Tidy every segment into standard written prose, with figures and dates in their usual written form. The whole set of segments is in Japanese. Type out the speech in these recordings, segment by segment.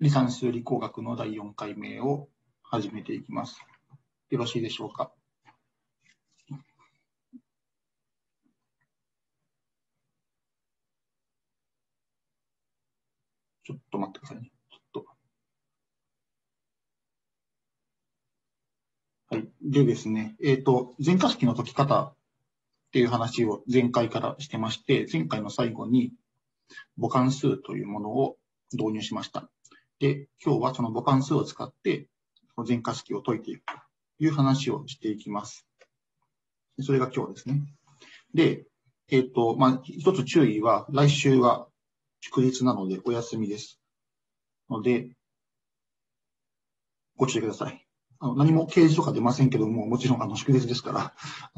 離散数理工学の第4回目を始めていきます。よろしいでしょうか。ちょっと待ってくださいね。はい。でですね、全化式の解き方っていう話を前回からしてまして、前回の最後に母関数というものを導入しました。で、今日はその母関数を使って全化式を解いていくという話をしていきます。それが今日ですね。で、一つ注意は、来週は祝日なのでお休みです。ので、ご注意ください。何も掲示とか出ませんけども、もちろん祝日ですから、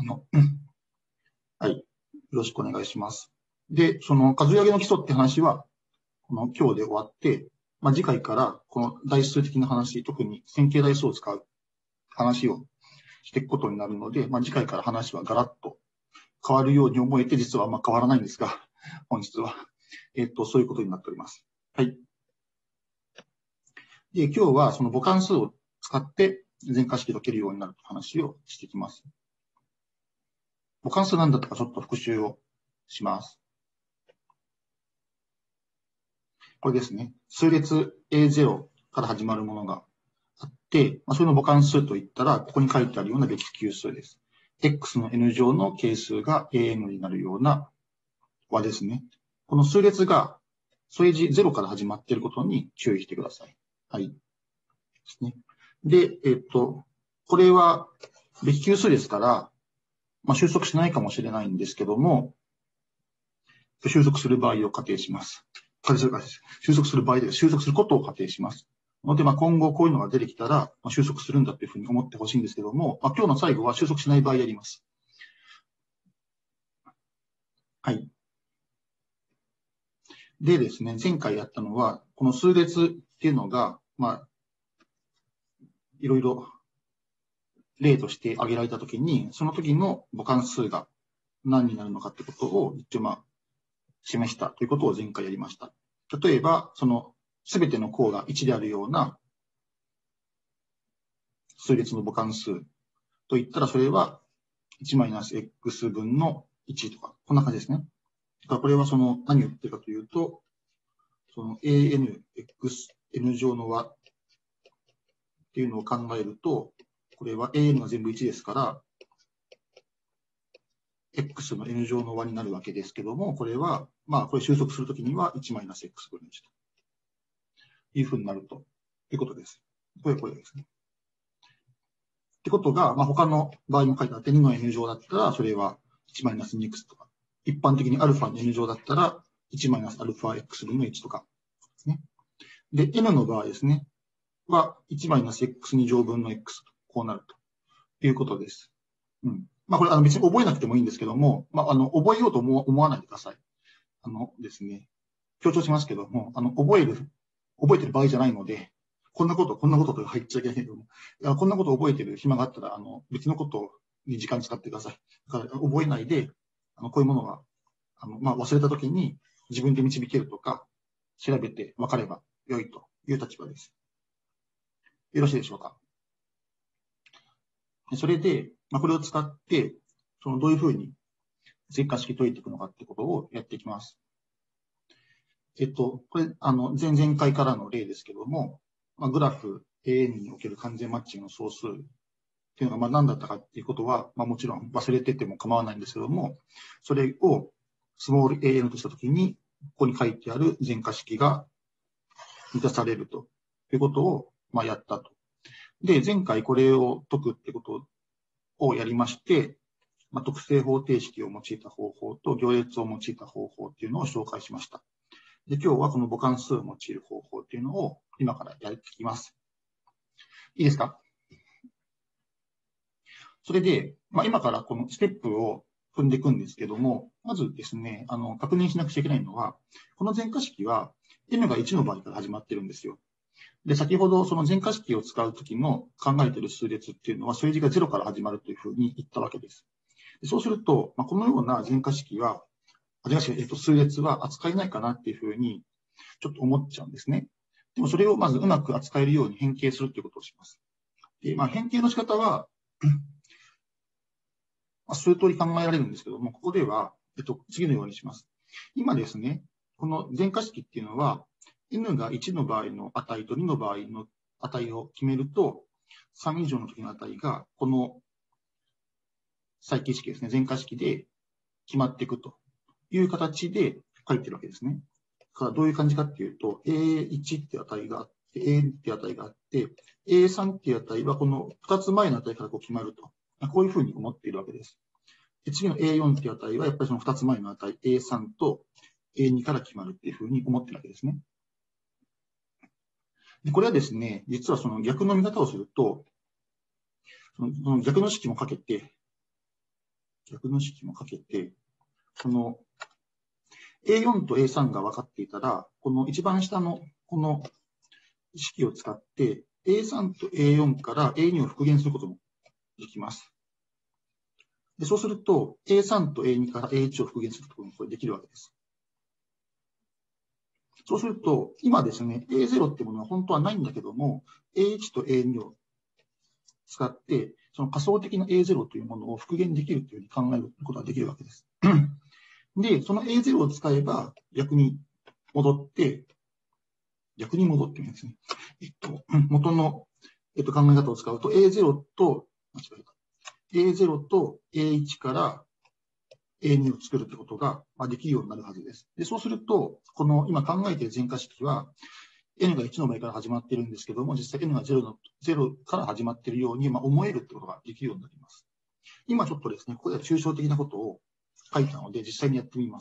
はい、よろしくお願いします。で、その数え上げの基礎って話は、今日で終わって、次回からこの代数的な話、特に線形代数を使う話をしていくことになるので、次回から話はガラッと変わるように思えて、実はあんま変わらないんですが、本日は、そういうことになっております。はい。で、今日はその母関数を使って全化式解けるようになるという話をしていきます。母関数なんだったかちょっと復習をします。これですね。数列 A0 から始まるものがあって、それの母関数といったら、ここに書いてあるようなべき級数です。X の N 乗の係数が AN になるような和ですね。この数列が添え字0から始まっていることに注意してください。はい。ですね。で、これはべき級数ですから、収束しないかもしれないんですけども、収束する場合を仮定します。収束する場合で、収束することを仮定します。ので、今後こういうのが出てきたら、収束するんだというふうに思ってほしいんですけども、今日の最後は収束しない場合やります。はい。でですね、前回やったのは、この数列っていうのが、いろいろ例として挙げられたときに、その時の母関数が何になるのかってことを一応示したということを前回やりました。例えば、そのすべての項が1であるような数列の母関数といったら、それは 1-x 分の1とか、こんな感じですね。だからこれはその何を言ってるかというと、その AN、X、N 乗の和っていうのを考えると、これは AN が全部1ですから、X の N 乗の和になるわけですけども、これは、これ収束するときには 1-x 分の1というふうになるということです。これですね。ってことが、他の場合も書いてあって、2の N 乗だったら、それは 1-2x とか、一般的に α の N 乗だったら、1-αx 分の1とかですね。で、N の場合ですね、は 1-x2 乗分の x と、こうなるということです。これ別に覚えなくてもいいんですけども、覚えようと思わないでください。ですね、強調しますけども、覚えてる場合じゃないので、こんなことと入っちゃいけないけども、こんなこと覚えてる暇があったら、別のことに時間使ってください。だから覚えないで、こういうものが、忘れたときに自分で導けるとか、調べて分かれば良いという立場です。よろしいでしょうか。それで、これを使って、どういうふうに全化式解いていくのかってことをやっていきます。これ、前々回からの例ですけども、グラフ AN における完全マッチングの総数っていうのが何だったかっていうことは、もちろん忘れてても構わないんですけども、それをスモール AN としたときに、ここに書いてある全化式が満たされるということを、やったと。で、前回これを解くってことをやりまして、特性方程式を用いた方法と行列を用いた方法っていうのを紹介しました。で、今日はこの母関数を用いる方法っていうのを今からやっていきます。いいですか？それで、今からこのステップを踏んでいくんですけども、まずですね、確認しなくちゃいけないのは、この全化式は n が1の場合から始まってるんですよ。で、先ほどその全化式を使うときの考えている数列っていうのは、数字が0から始まるというふうに言ったわけです。でそうすると、このような全化式は、数列は扱えないかなっていうふうにちょっと思っちゃうんですね。 でもそれをまずうまく扱えるように変形するということをします。で、変形の仕方は、数通り考えられるんですけども、ここでは、次のようにします。今ですね、この全化式っていうのは、n が1の場合の値と2の場合の値を決めると、3以上の時の値が、この再帰式ですね、全化式で決まっていくという形で書いてるわけですね。だからどういう感じかっていうと、A1 って値があって、A2 って値があって、A3 っていう値はこの2つ前の値から決まると。こういうふうに思っているわけです。で次の A4 っていう値はやっぱりその2つ前の値、A3 と A2 から決まるっていうふうに思っているわけですね。でこれはですね、実はその逆の見方をすると、その逆の式もかけて、その A4 と A3 が分かっていたら、この一番下のこの式を使って、A3 と A4 から A2 を復元することもできます。でそうすると、A3 と A2 から A1 を復元することもこれできるわけです。そうすると、今ですね、A0 ってものは本当はないんだけども、A1 と A2 を使って、その仮想的な A0 というものを復元できるというふうに考えることができるわけです。で、その A0 を使えば逆に戻っているんですね。元の、考え方を使うと A0 と、A0 と A1 から A2 を作るってことができるようになるはずです。で、そうすると、この今考えている全化式は、n が1の前から始まっているんですけども、実際 n が0から始まっているように思えるってことができるようになります。今ちょっとですね、ここでは抽象的なことを書いたので、実際にやってみます。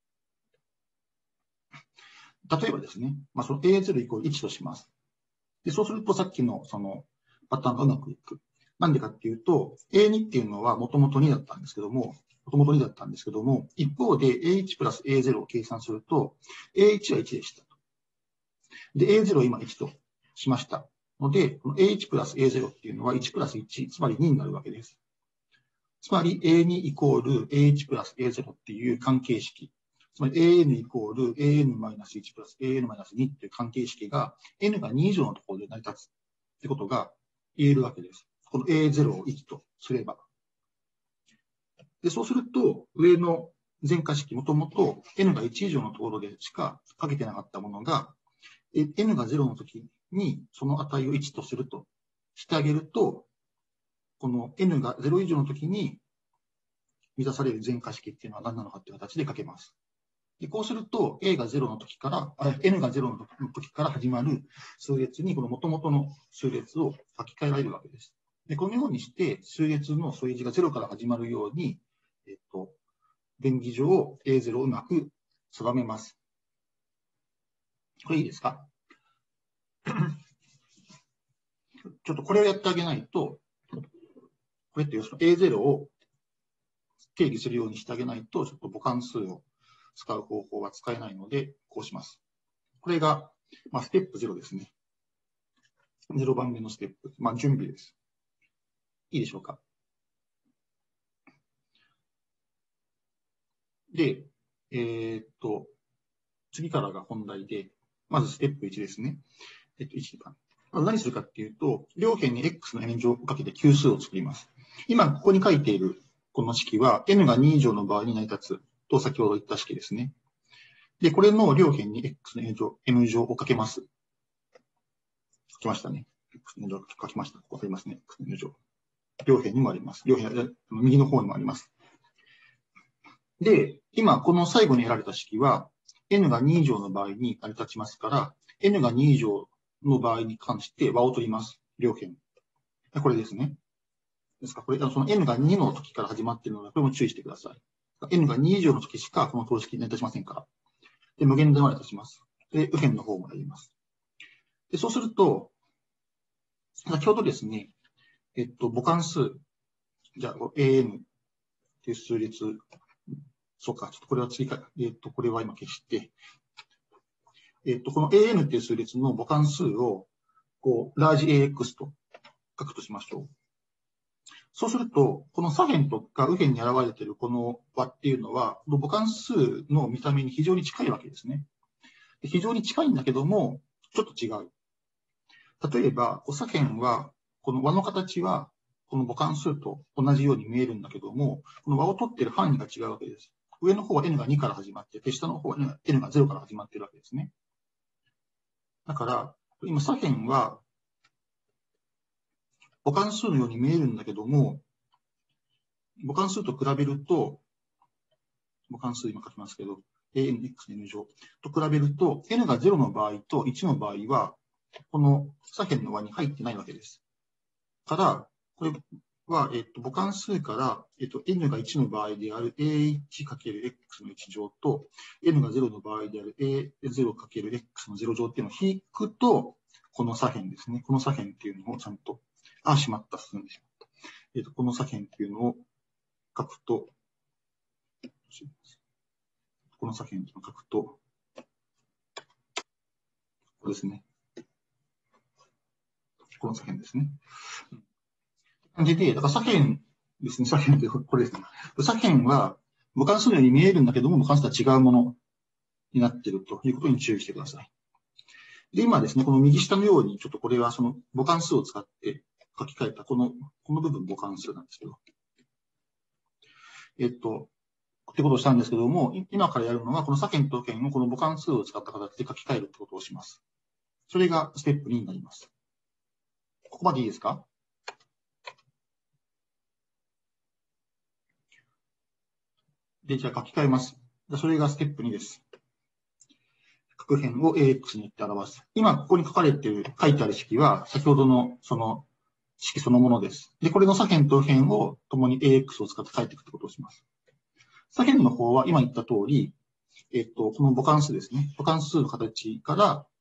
例えばですね、その A0 イコール1とします。で、そうするとさっきのそのパターンがうまくいく。なんでかっていうと、A2 っていうのはもともと2だったんですけども、一方で A1 プラス A0 を計算すると、A1 は1でした。で、A0 を今1としましたので、この A1 プラス A0 っていうのは1プラス1、つまり2になるわけです。つまり A2 イコール A1 プラス A0 っていう関係式。つまり AN イコール AN-1 プラス AN-2 っていう関係式が N が2以上のところで成り立つってことが言えるわけです。この A0 を1とすれば。で、そうすると、上の全化式、もともと N が1以上のところでしかかけてなかったものが、N が0の時にその値を1とするとしてあげると、この N が0以上の時に満たされる全化式っていうのは何なのかっていう形で書けます。でこうすると、A が0の時から、N が0の時から始まる数列に、この元々の数列を書き換えられるわけです。でこのようにして、数列の数字が0から始まるように、便宜上 A0 をうまく定めます。これいいですか？ちょっとこれをやってあげないと、これって要するに A0 を定義するようにしてあげないと、ちょっと母関数を使う方法は使えないので、こうします。これが、ステップ0ですね。0番目のステップ。準備です。いいでしょうか？で、次からが本題で、まずステップ1ですね。1番。まず何するかっていうと、両辺に x の n 乗をかけて級数を作ります。今、ここに書いているこの式は、n が2以上の場合に成り立つと先ほど言った式ですね。で、これの両辺に x の n 乗をかけます。書きましたね。x の n 乗書きました。ここありますね。x の n 乗。両辺にもあります。両辺、右の方にもあります。で、今、この最後に得られた式は、n が2以上の場合に成り立ちますから、n が2以上の場合に関して和を取ります。両辺。これですね。ですから、これ、その n が2の時から始まっているので、これも注意してください。n が2以上の時しかこの等式に成り立ちませんから。で、無限で成り立ちます。で、右辺の方もやります。で、そうすると、先ほどですね、母関数、じゃあ、an っていう数列、そうか、ちょっとこれは追加、これは今消して、この an っていう数列の母関数を、ラージ ax と書くとしましょう。そうすると、この左辺とか右辺に現れているこの和っていうのは、この母関数の見た目に非常に近いわけですね。非常に近いんだけども、 ちょっと違う。例えば、左辺は、この和の形は、この母関数と同じように見えるんだけども、この和を取っている範囲が違うわけです。上の方は n が2から始まってて、下の方は n が0から始まっているわけですね。だから、今左辺は母関数のように見えるんだけども、母関数と比べると、母関数今書きますけど、anx の n 乗と比べると、n が0の場合と1の場合は、この左辺の和に入ってないわけです。から、これは、母関数から、n が1の場合である a1×x の1乗と、n が0の場合である a0×x の0乗っていうのを引くと、この左辺ですね。この左辺っていうのをちゃんと、しまった、進んでしまった。この左辺っていうのを書くと、この左辺っていうのを書くと、ここですね。この左辺ですね。感じで、だから左辺ですね、左辺ってこれですね。左辺は母関数のように見えるんだけども、母関数とは違うものになっているということに注意してください。で、今ですね、この右下のように、ちょっとこれはその母関数を使って書き換えたこの部分母関数なんですけど。ってことをしたんですけども、今からやるのは、この左辺と右辺をこの母関数を使った形で書き換えるってことをします。それがステップ2になります。ここまでいいですか？で、じゃあ書き換えます。それがステップ2です。各辺を ax によって表す。今、ここに書いてある式は、先ほどのその式そのものです。で、これの左辺と右辺を共に ax を使って書いていくってことをします。左辺の方は今言った通り、この母関数ですね。母関数の形から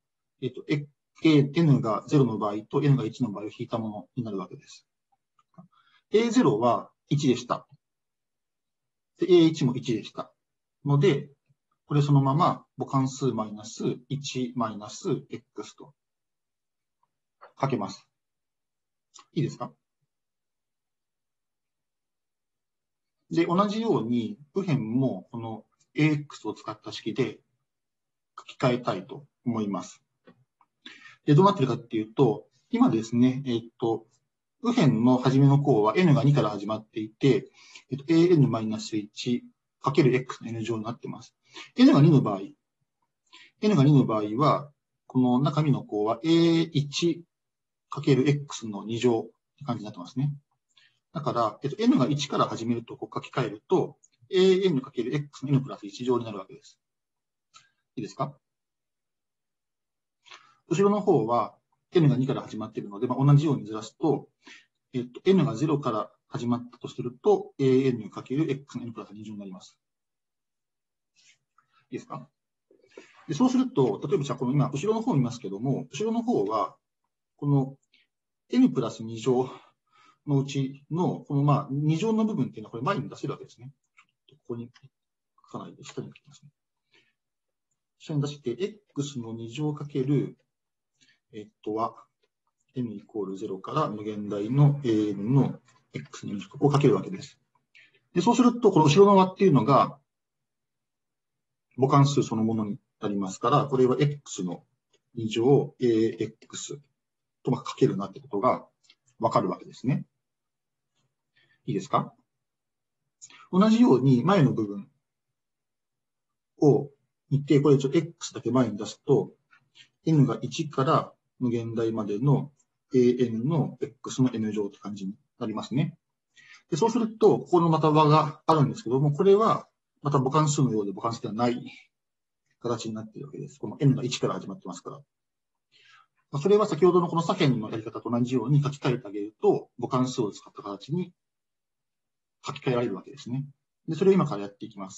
、n が0の場合と n が1の場合を引いたものになるわけです。a0 は1でした。で、a1 も1でした。ので、これそのまま母関数マイナス1マイナス x と書けます。いいですか？で、同じように、右辺もこの ax を使った式で書き換えたいと思います。で、どうなってるかっていうと、今ですね、右辺の初めの項は n が2から始まっていて、an-1 かける x の n 乗になっています。n が2の場合は、この中身の項は a1 かける x の2乗って感じになってますね。だから、n が1から始めるとこう書き換えると、an かける x の n プラス1乗になるわけです。いいですか？後ろの方は n が2から始まっているので、同じようにずらすと、n が0から始まったとすると、an かける x の n プラス2乗になります。いいですか？でそうすると、例えばじゃあこの今、後ろの方を見ますけども、後ろの方は、この n プラス2乗のうちの、この2乗の部分っていうのはこれ前に出せるわけですね。ここに書かないで、下に書きますね。下に出して、x の2乗かける、は、n イコール0から無限大の an の x の2乗をかけるわけです。で、そうすると、この後ろの和っていうのが、母関数そのものになりますから、これは x の2乗 ax とかけるなってことがわかるわけですね。いいですか？同じように前の部分を見て、これx だけ前に出すと、n が1から無限大までの an の x の n 乗って感じになりますね。でそうすると、ここのまた和があるんですけども、これはまた母関数のようで母関数ではない形になっているわけです。この n が1から始まってますから。それは先ほどのこの左辺のやり方と同じように書き換えてあげると、母関数を使った形に書き換えられるわけですね。で、それを今からやっていきます。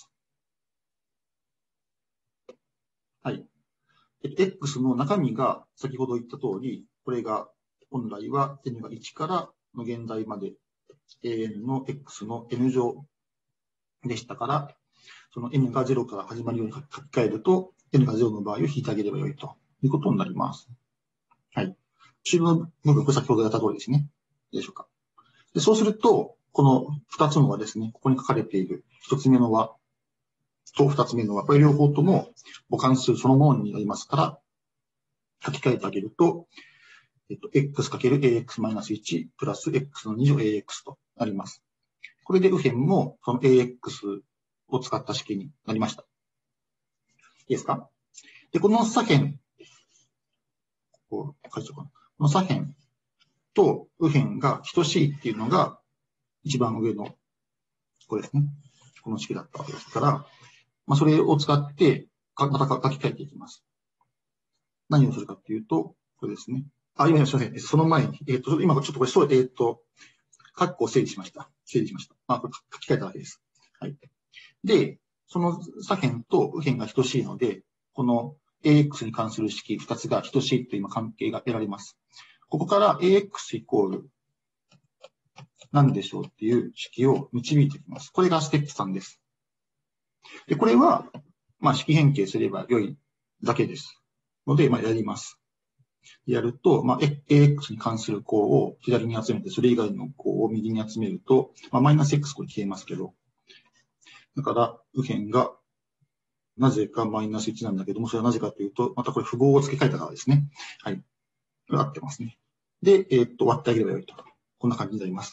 はい。x の中身が先ほど言った通り、これが本来は n が1から無限大まで an の x の n 乗でしたから、その n が0から始まるように書き換えると、n が0の場合を引いてあげればよいということになります。はい。後ろの部分、これ先ほどやった通りですね。いいでしょうか。でそうすると、この2つの和ですね、ここに書かれている1つ目の和と2つ目の和、これ両方とも母関数そのものになりますから、 書き換えてあげると、x×ax-1 プラス x の2乗 ax となります。これで右辺もその ax を使った式になりました。いいですか？で、この左辺、こう書いちゃおうかな。この左辺と右辺が等しいっていうのが一番上のこれですね。この式だったわけですから、まあ、それを使ってまた書き換えていきます。何をするかっていうと、これですね。今すみません。その前に、今ちょっとこれ、括弧を整理しました。まあ、これ書き換えたわけです。はい。で、その左辺と右辺が等しいので、この ax に関する式2つが等しいという今関係が得られます。ここから ax イコール何でしょうっていう式を導いていきます。これがステップ3です。で、これは、まあ、式変形すれば良いだけです。ので、まあ、やります。やると、まあ、ax に関する項を左に集めて、それ以外の項を右に集めると、まあ、マイナス x これ消えますけど、だから、右辺が、なぜかマイナス1なんだけども、それはなぜかというと、またこれ符号を付け替えたからですね。はい。これ合ってますね。で、割ってあげればよいと。こんな感じになります。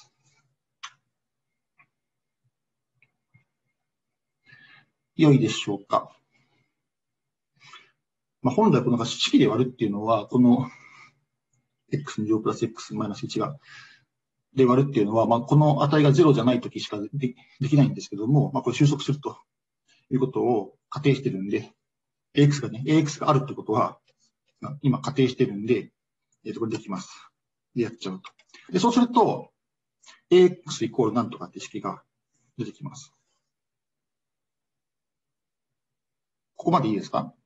良いでしょうか。まあ、本来この式で割るっていうのは、この x2 乗プラス x マイナス1がで割るっていうのは、まあ、この値が0じゃないときしかできないんですけども、まあ、これ収束するということを仮定してるんで、ax があるってことは、今仮定してるんで、これできます。で、やっちゃうと。で、そうすると、ax イコールなんとかって式が出てきます。ここまでいいですか？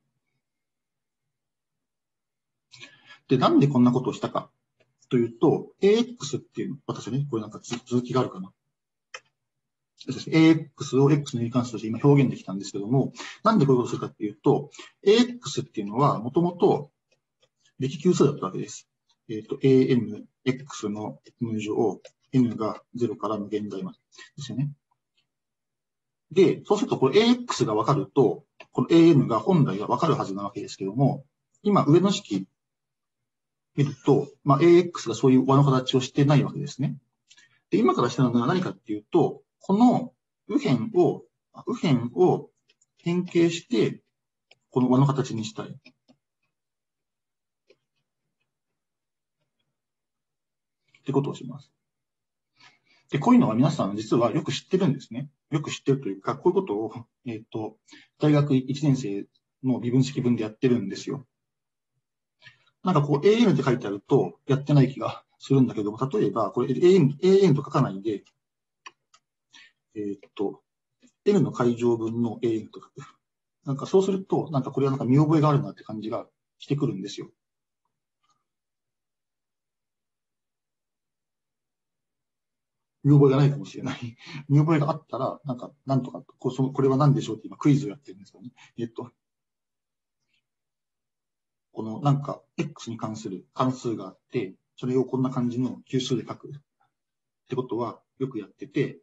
で、なんでこんなことをしたかというと、ax っていう、私はね、これなんか続きがあるかな。ax を x の有関数として今表現できたんですけども、なんでこういうことをするかっていうと、ax っていうのはもともと歴級数だったわけです。an、x の無乗、n が0から無限大までですよね。で、そうするとこれ ax が分かると、この an が本来は分かるはずなわけですけども、今上の式見ると、まあ、ax がそういう和の形をしてないわけですね。で、今からしたのは何かっていうと、この右辺を変形して、この和の形にしたい。ってことをします。で、こういうのは皆さん実はよく知ってるんですね。よく知ってるというか、こういうことを、大学1年生の微分式分でやってるんですよ。なんかこう AN って書いてあるとやってない気がするんだけども、例えばこれ AN と書かないで、N の階乗分の AN と書く。なんかそうすると、なんかこれはなんか見覚えがあるなって感じがしてくるんですよ。見覚えがないかもしれない。見覚えがあったら、なんとか、これは何でしょうって今クイズをやってるんですよね。このなんか X に関する関数があって、それをこんな感じの級数で書くってことはよくやってて、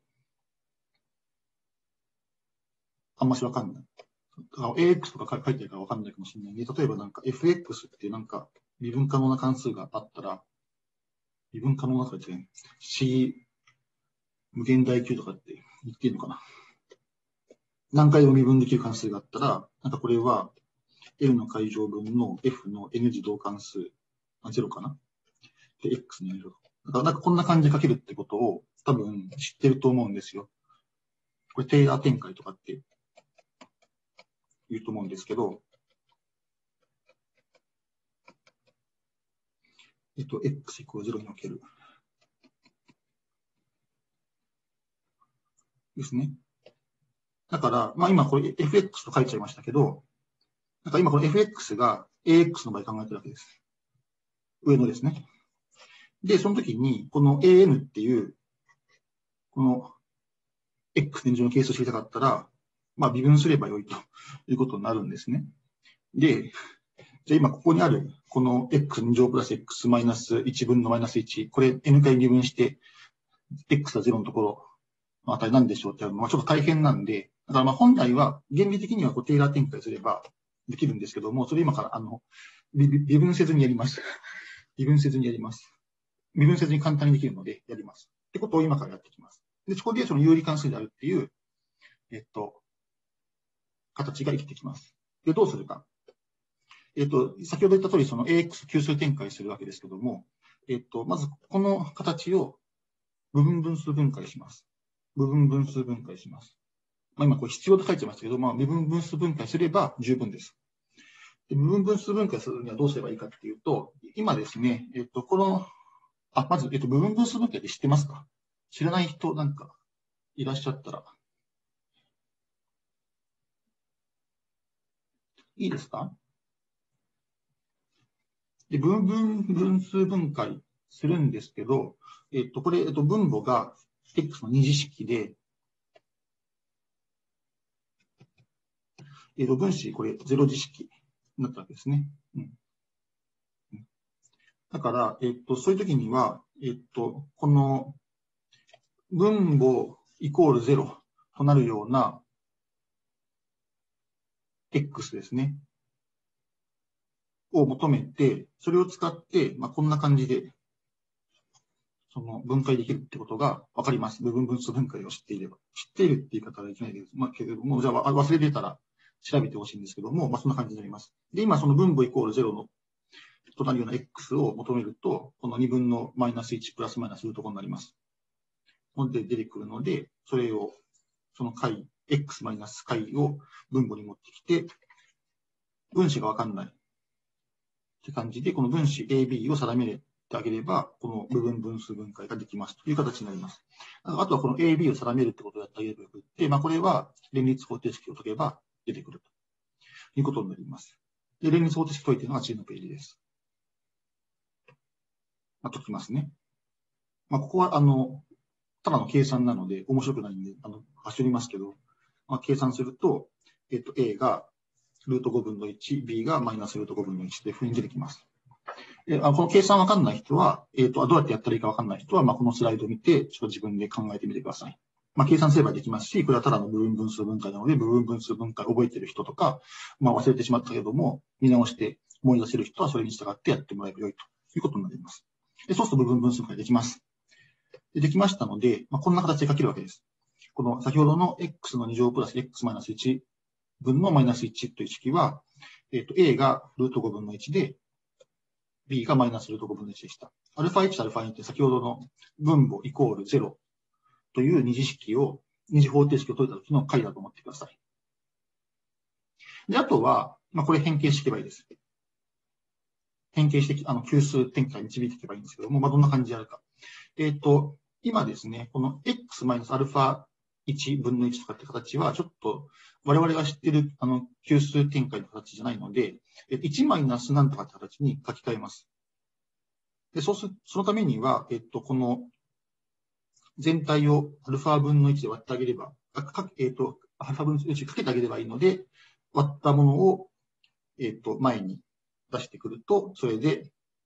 あんましわかんない。AX とか書いてるからわかんないかもしれないね。例えばなんか FX ってなんか微分可能な関数があったら、微分可能なとか言ってね、C 無限大級とかって言っていいのかな。何回でも微分できる関数があったら、なんかこれは L の階乗分の F の N 次同関数、0かなで、X にやると。だからなんかこんな感じで書けるってことを多分知ってると思うんですよ。これテイラー展開とかって言うと思うんですけど、x イコール0における。ですね。だから、まあ今これ fx と書いちゃいましたけど、なんか今この fx が ax の場合考えてるわけです。上のですね。で、その時に、この an っていう、この x 年上の係数を知りたかったら、まあ微分すればよいということになるんですね。で、じゃあ今ここにある、この x2 乗プラス x マイナス1分のマイナス1、これ n 回微分して、x が0のところの値なんでしょうってやるのはちょっと大変なんで、だからまあ本来は原理的にはこうテイラー展開すればできるんですけども、それ今から微分せずにやります。微分せずにやります。微分せずに簡単にできるのでやります。ってことを今からやっていきます。で、そこでその有理関数であるっていう、形が生きてきます。で、どうするか。先ほど言った通り、その AX 級数展開するわけですけども、まずこの形を部分分数分解します。部分分数分解します。今これ必要と書いてましたけど、部分分数分解すれば十分です。で、部分分数分解するにはどうすればいいかっていうと、今ですね、まず、部分分数分解って知ってますか？知らない人なんかいらっしゃったら。いいですか？で、部分分数分解するんですけど、これ、分母が x の二次式で、分子、これ、0次式になったわけですね。だから、そういう時には、この分母イコール0となるような x ですね。を求めて、それを使って、こんな感じで、その分解できるってことがわかります。部分分数分解を知っていれば。知っているって言い方はいけないです。けれども、じゃあ忘れてたら調べてほしいんですけども、そんな感じになります。で、今その分母イコール0のとなるような x を求めると、この2分のマイナス1プラスマイナスするところになります。ので出てくるので、それを、その解、x マイナス解を分母に持ってきて、分子がわかんない。って感じで、この分子 AB を定めてあげれば、この部分分数分解ができますという形になります。あとはこの AB を定めるってことをやってあげればよくって、これは連立方程式を解けば出てくるということになります。で、連立方程式解いているのが次のページです。解きますね。ここは、ただの計算なので面白くないんで、走りますけど、計算すると、A がルート5分の1、B がマイナスルート5分の1というふうに出てきます。この計算わかんない人は、どうやってやったらいいかわかんない人は、このスライドを見て、ちょっと自分で考えてみてください。計算すればできますし、これはただの部分分数分解なので、部分分数分解を覚えている人とか、忘れてしまったけども、見直して思い出せる人はそれに従ってやってもらえばよいということになります。で、そうすると部分分数分解できます。できましたので、こんな形で書けるわけです。この先ほどの x の2乗プラス x マイナス1分のマイナス1という式は、A がルート5分の1で、B がマイナスルート5分の1でした。アルファ1とアルファ2って先ほどの分母イコール0という二次式を、二次方程式を解いた時の解だと思ってください。で、あとは、これ変形していけばいいです。変形して、級数展開に導いていけばいいんですけども、どんな感じでやるか。今ですね、この x マイナスアルファ1分の1とかって形は、ちょっと我々が知っている級数展開の形じゃないので、1マイナスなんとかって形に書き換えます。で、そのためには、この全体をアルファ分の1で割ってあげれば、アルファ分の1かけてあげればいいので、割ったものを、前に出してくると、それで、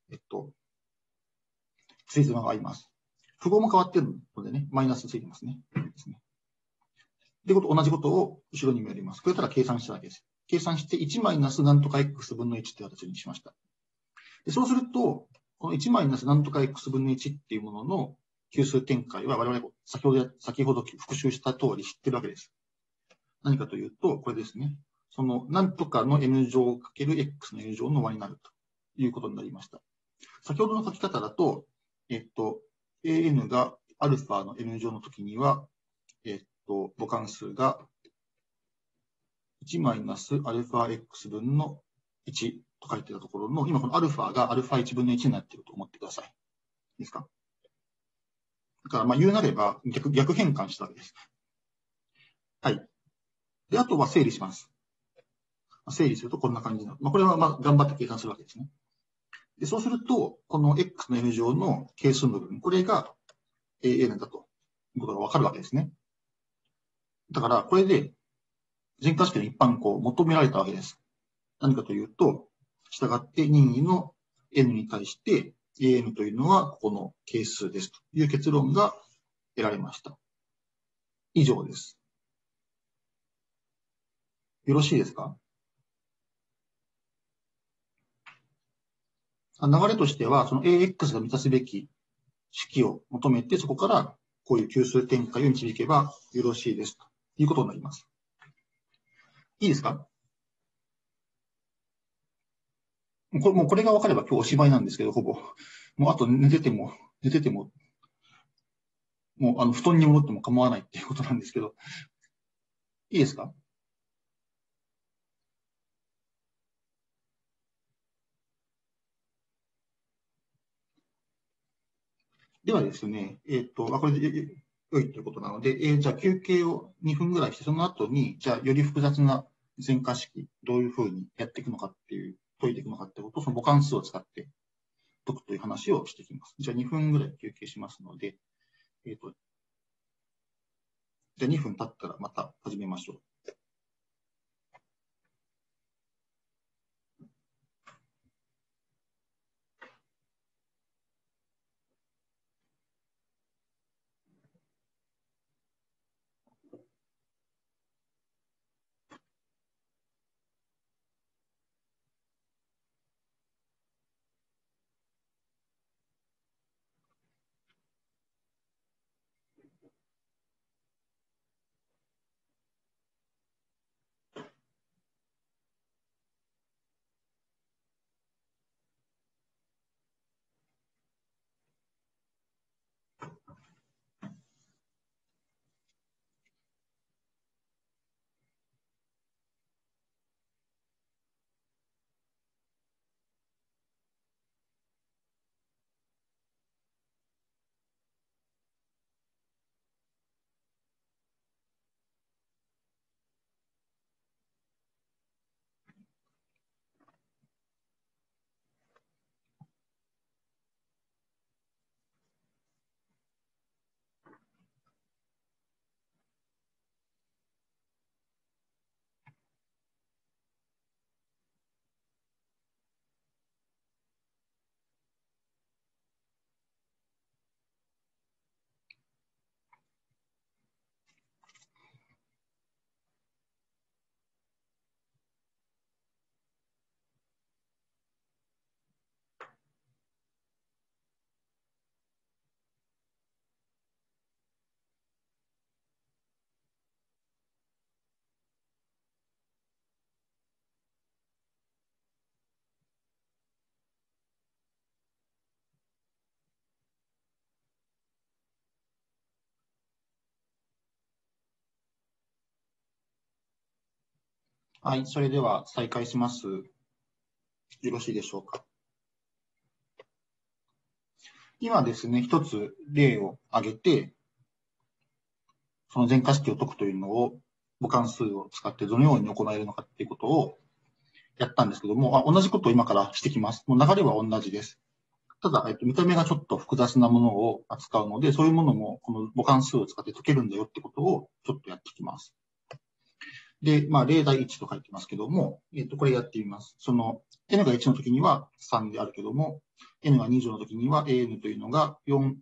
ついてが合います。符号も変わってるのでね、マイナスついてますね。で、同じことを後ろにもやります。これから計算したわけです。計算して1マイナスなんとか x 分の1って形にしました。でそうすると、この1マイナスなんとか x 分の1っていうものの級数展開は我々先ほど復習した通り知ってるわけです。何かというと、これですね。そのなんとかの n 乗かける x の n 乗の和になるということになりました。先ほどの書き方だと、an がアルファの n 乗の時には、母関数が1マイナスアルファ x 分の1と書いてたところの、今このアルファがアルファ1分の1になっていると思ってください。いいですか？だから言うなれば逆変換したわけです。はい。で、あとは整理します。整理するとこんな感じになる。これは頑張って計算するわけですね。で、そうすると、この x の n 乗の係数の部分、これが an だということがわかるわけですね。だから、これで、全化式の一般項を求められたわけです。何かというと、従って任意の n に対して an というのはここの係数ですという結論が得られました。以上です。よろしいですか？ 流れとしては、その AX が満たすべき式を求めて、そこからこういう級数展開を導けばよろしいですということになります。いいですか？もうこれが分かれば今日おしまいなんですけど、ほぼ。もうあと寝てても、もう布団に戻っても構わないっていうことなんですけど、いいですか？ではですね、これで良いということなので、じゃあ休憩を2分ぐらいして、その後に、じゃあより複雑な前科式、どういうふうにやっていくのかっていう、解いていくのかっていうことを、その母関数を使って解くという話をしていきます。じゃあ2分ぐらい休憩しますので、じゃあ2分経ったらまた始めましょう。はい、それでは再開します。よろしいでしょうか。今ですね、一つ例を挙げて、その前科式を解くというのを母関数を使ってどのように行えるのかっていうことをやったんですけども、同じことを今からしてきます。もう流れは同じです。ただ、見た目がちょっと複雑なものを扱うので、そういうものもこの母関数を使って解けるんだよってことをちょっとやってきます。で、例題1と書いてますけども、これやってみます。その n が1の時には3であるけども、n が2乗の時には an というのが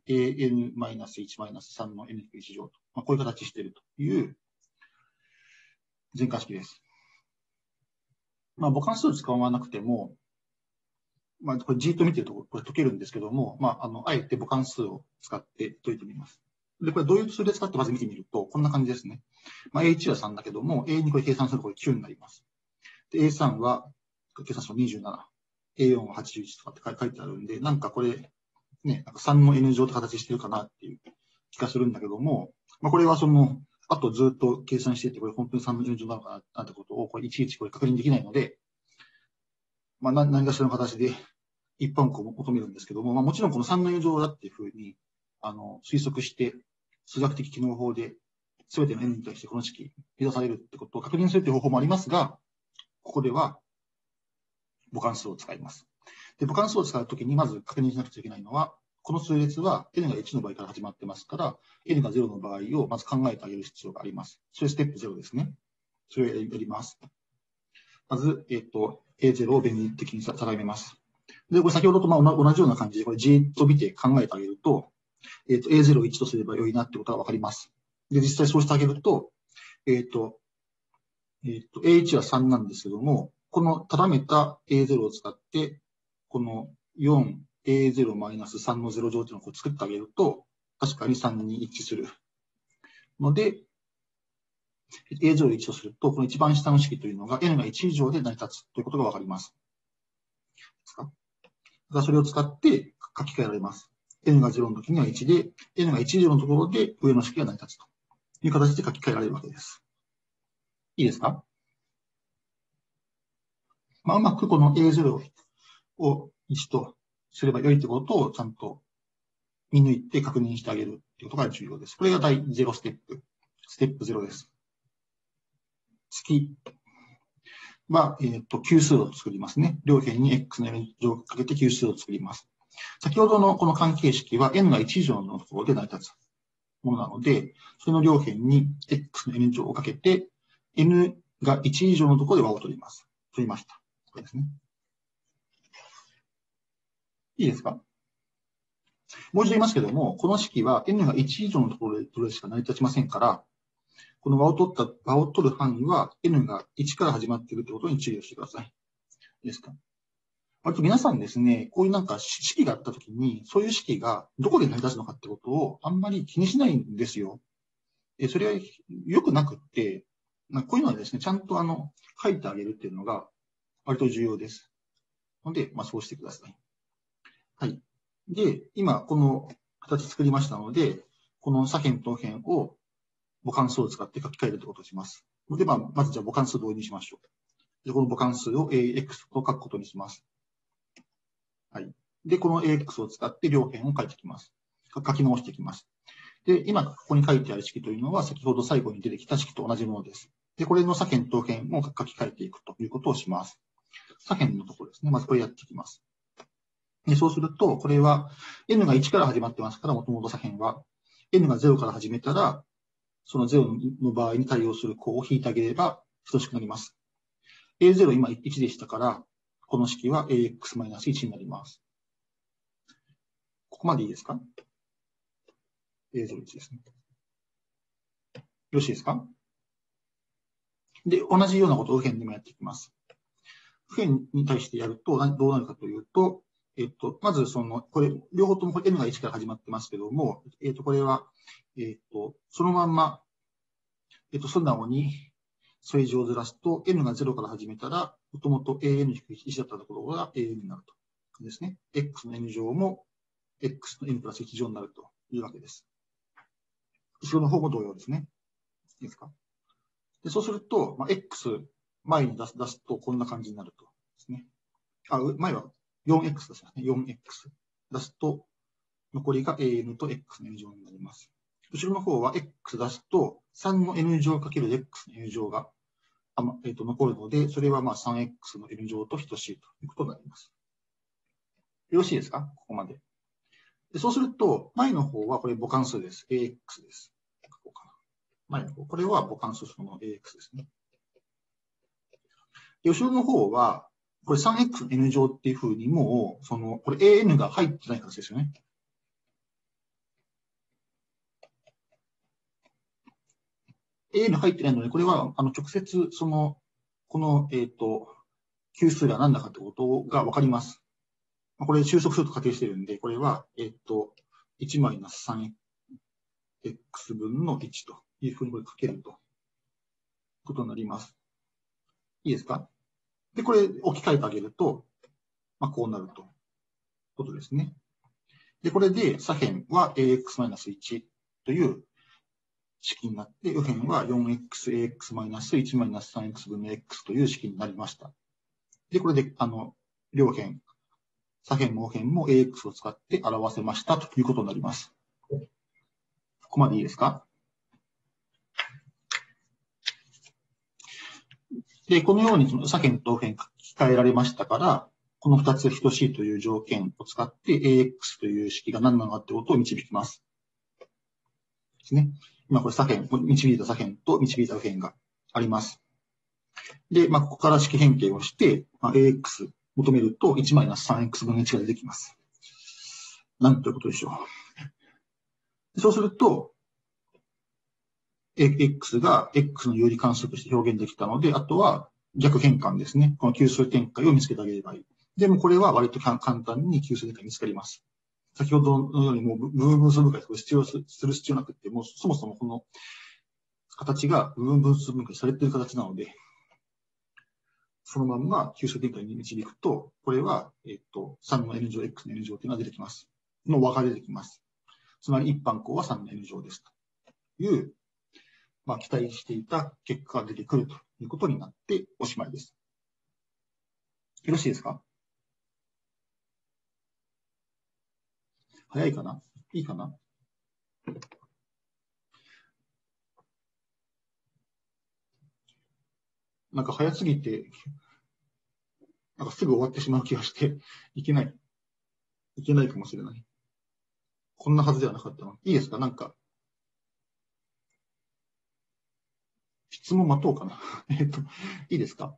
4an-1-3 の n と1乗と、こういう形しているという前科式です。母関数を使わなくても、これじっと見てるとこれ解けるんですけども、あえて母関数を使って解いてみます。で、これどういう数列かってまず見てみると、こんな感じですね。A1 は3だけども、A2 これ計算するとこれ9になります。で、A3 は計算すると27、A4 は81とかって書いてあるんで、なんかこれ、ね、なんか3の N 乗って形してるかなっていう気がするんだけども、これはその、あとずっと計算していって、これ本当に3の N 乗なのかななんてことを、これいちいちこれ確認できないので、何かしらの形で一般項を求めるんですけども、もちろんこの3の N 乗だっていうふうに、推測して、数学的機能法で、すべての N に対してこの式、出されるってことを確認するという方法もありますが、ここでは母関数を使います。で、母関数を使うときにまず確認しなくちゃいけないのは、この数列は n が1の場合から始まってますから、n が0の場合をまず考えてあげる必要があります。それステップ0ですね。それをやります。まず、A0 を便利的に定めます。で、これ先ほどと同じような感じで、これじっと見て考えてあげると、A0 を1とすれば良いなってことがわかります。で、実際そうしてあげると、A1 は3なんですけども、この定めた A0 を使って、この 4、A0-3 の0乗というのを作ってあげると、確かに3に一致するので、A0 を1とすると、この一番下の式というのが n が1以上で成り立つということがわかります。ですか？だからそれを使って書き換えられます。n が0の時には1で、n が1以上のところで上の式が成り立つという形で書き換えられるわけです。いいですか？うまくこの A0 を1とすれば良いということをちゃんと見抜いて確認してあげるということが重要です。これが第0ステップ。ステップ0です。式は、級数を作りますね。両辺に x の n 乗をかけて級数を作ります。先ほどのこの関係式は n が1以上のところで成り立つものなので、その両辺に x の n 乗をかけて、n が1以上のところで和を取ります。取りました。これですね。いいですか？もう一度言いますけども、この式は n が1以上のところでしか成り立ちませんから、この和を取る範囲は n が1から始まっているということに注意をしてください。いいですか？割と皆さんですね、こういうなんか式があったときに、そういう式がどこで成り立つのかってことをあんまり気にしないんですよ。それは良くなくって、こういうのはですね、ちゃんと書いてあげるっていうのが割と重要です。ので、そうしてください。はい。で、今、この形作りましたので、この左辺と右辺を母関数を使って書き換えるということをします。で、まずじゃあ母関数同意にしましょう。で、この母関数を ax と書くことにします。はい。で、この ax を使って両辺を書いてきます。書き直していきます。で、今、ここに書いてある式というのは、先ほど最後に出てきた式と同じものです。で、これの左辺と右辺を書き換えていくということをします。左辺のところですね。まずこれやっていきます。で、そうすると、これは n が1から始まってますから、もともと左辺は n が0から始めたら、その0の場合に対応する項を引いてあげれば等しくなります。A0 今1でしたから、この式は ax-1 になります。ここまでいいですか？ A01 ですね。よろしいですか？で、同じようなことを右辺でもやっていきます。右辺に対してやるとどうなるかというと、まずこれ、両方ともn が1から始まってますけども、これは、そのまんま、素直に添え字をずらすと、n が0から始めたら、もともと an-1 だったところが an になると。ですね。x の n 乗も x の n プラス1乗になるというわけです。後ろの方も同様ですね。いいですか？でそうすると、x 前に出すとこんな感じになるとですね。前は 4x ですね。4x 出すと、残りが an と x の n 乗になります。後ろの方は x 出すと、3の n 乗かける x の n 乗が、残るので、それは3x の n 乗と等しいということになります。よろしいですか？ここまで。でそうすると、前の方はこれ母関数です。ax です。前の方。これは母関数その ax ですね。で後ろの方は、これ 3x の n 乗っていうふうにもう、これ an が入ってない形ですよね。an 入ってないので、これは直接、この、級数が何だかということがわかります。これ収束すると仮定しているんで、これは、1-3x 分の1というふうにこれかけるということになります。いいですか？で、これ置き換えてあげると、こうなるということですね。で、これで左辺は ax-1 という式になって、右辺は 4x-ax-1-3x 分のx という式になりました。で、これで、両辺、左辺も右辺も ax を使って表せましたということになります。ここまでいいですか？で、このように左辺と右辺書き換えられましたから、この2つ等しいという条件を使って ax という式が何なのかということを導きます。ですね。今これ左辺、導いた左辺と導いた右辺があります。で、ここから式変形をして、ax 求めると 1-3x 分の1が出てきます。なんということでしょう。そうすると、x が x の有理関数として表現できたので、あとは逆変換ですね。この級数展開を見つけてあげればいい。 でもこれは割と簡単に級数展開見つかります。先ほどのようにもう部分分数分解する必要なくて、もうそもそもこの形が部分分数分解されている形なので、そのまんま級数展開に導くと、これは、3の n 乗 x の n 乗というのが出てきます。の和が出てきます。つまり一般項は3の n 乗です。という、期待していた結果が出てくるということになっておしまいです。よろしいですか？早いかな？いいかな？なんか早すぎて、なんかすぐ終わってしまう気がして、いけないかもしれない。こんなはずではなかったの。いいですか？なんか、質問待とうかな。いいですか？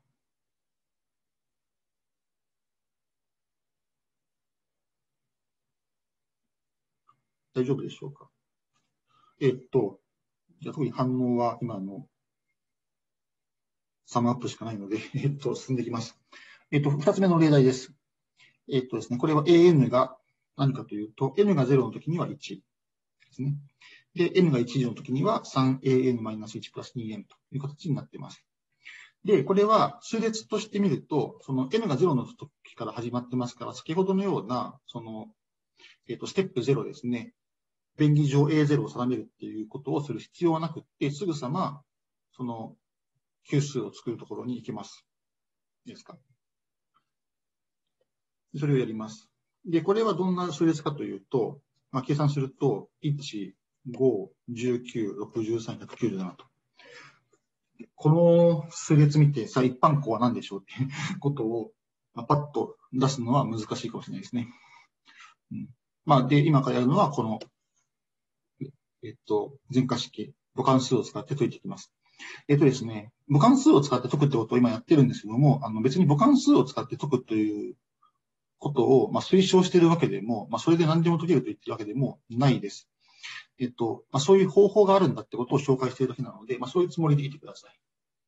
大丈夫でしょうか？じゃあ特に反応は今のサムアップしかないので、進んでいきます。二つ目の例題です。ですね、これは AN が何かというと、N が0の時には1ですね。で、N が1以上の時には 3AN-1 プラス 2N という形になっています。で、これは数列として見ると、その N が0の時から始まってますから、先ほどのような、その、ステップ0ですね。便宜上 A0 を定めるっていうことをする必要はなくって、すぐさま、その、級数を作るところに行けます。いいですか？それをやります。で、これはどんな数列かというと、計算すると、1、5、19、63、197と。この数列見て、さあ一般項は何でしょうっていうことを、パッと出すのは難しいかもしれないですね。で、今からやるのは、この、全化式、母関数を使って解いていきます。ですね、母関数を使って解くってことを今やってるんですけども、別に母関数を使って解くということを、推奨しているわけでも、それで何でも解けると言ってるわけでもないです。そういう方法があるんだってことを紹介しているだけなので、そういうつもりでいてください。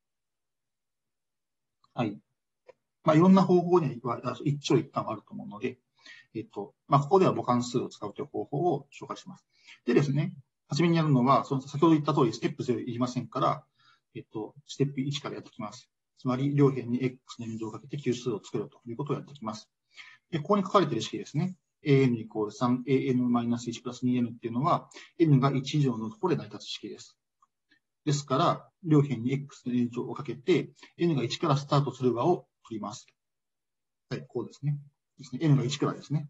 はい。いろんな方法には一長一短あると思うので、ここでは母関数を使うという方法を紹介します。でですね、初めにやるのは、その先ほど言った通り、ステップ0いりませんから、ステップ1からやっていきます。つまり、両辺に x の2乗をかけて級数を作るということをやっていきます。で、ここに書かれている式ですね。an イコール 3an-1 プラス 2n っていうのは、n が1以上のところで成り立つ式です。ですから、両辺に x の2乗をかけて、n が1からスタートする和を取ります。はい、こうですね。n が1からですね。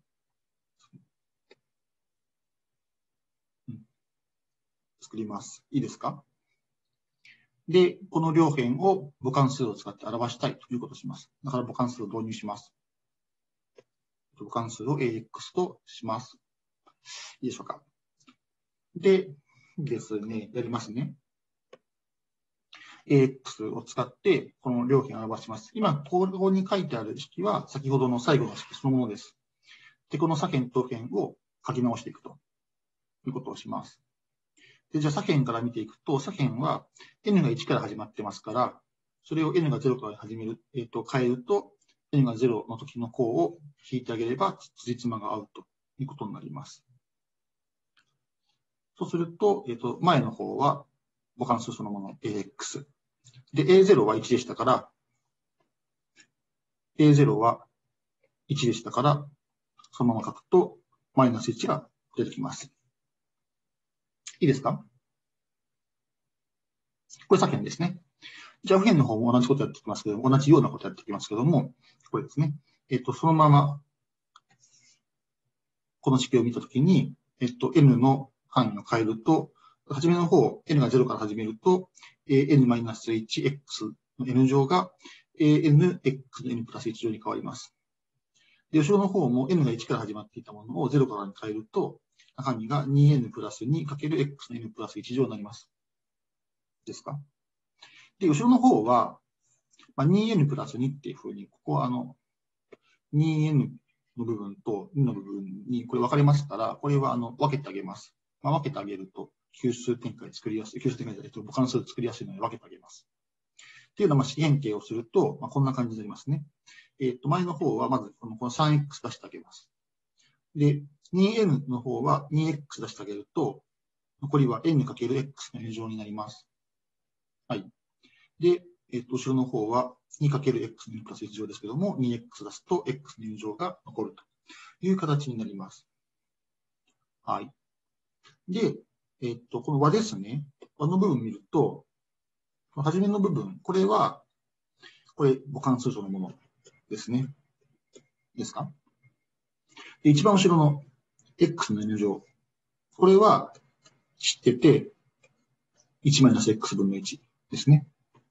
作ります。いいですか？で、この両辺を母関数を使って表したいということをします。だから母関数を導入します。母関数を ax とします。いいでしょうか？でですね、やりますね。ax を使ってこの両辺を表します。今、ここに書いてある式は先ほどの最後の式そのものです。で、この左辺と右辺を書き直していくということをします。で、じゃあ左辺から見ていくと、左辺は n が1から始まってますから、それを n が0から始める、変えると、n が0の時の項を引いてあげれば、辻褄が合うということになります。そうすると、前の方は母関数そのもの ax。で、a0 は1でしたから、a0 は1でしたから、そのまま書くと、マイナス1が出てきます。いいですか？これ左辺ですね。じゃあ、右辺の方も同じことやっていきますけど、同じようなことやっていきますけども、これですね。そのまま、この式を見たときに、n の範囲を変えると、初めの方、n が0から始めると、n-1x の n 乗が anx の n プラス1乗に変わります。で、後ろの方も n が1から始まっていたものを0からに変えると、中身が 2n プラス 2×x の n プラス1乗になります。ですか？で、後ろの方は、2n プラス2っていうふうに、ここは2n の部分と2の部分にこれ分かれますから、これは分けてあげます。分けてあげると、級数展開作りやすい、級数展開じゃないと母関数作りやすいので分けてあげます。 っていうのを四辺形をすると、こんな感じになりますね。前の方はまずこの 3x 出してあげます。で、2n の方は 2x 出してあげると、残りは n×x の2乗になります。はい。で、後ろの方は 2×x の2プラス1乗ですけども、2x 出すと x の2乗が残るという形になります。はい。で、この和ですね。和の部分を見ると、初めの部分、これは、これ母関数上のものですね。いいですか？で、一番後ろの x の2乗。これは知ってて、1-x 分の1ですね。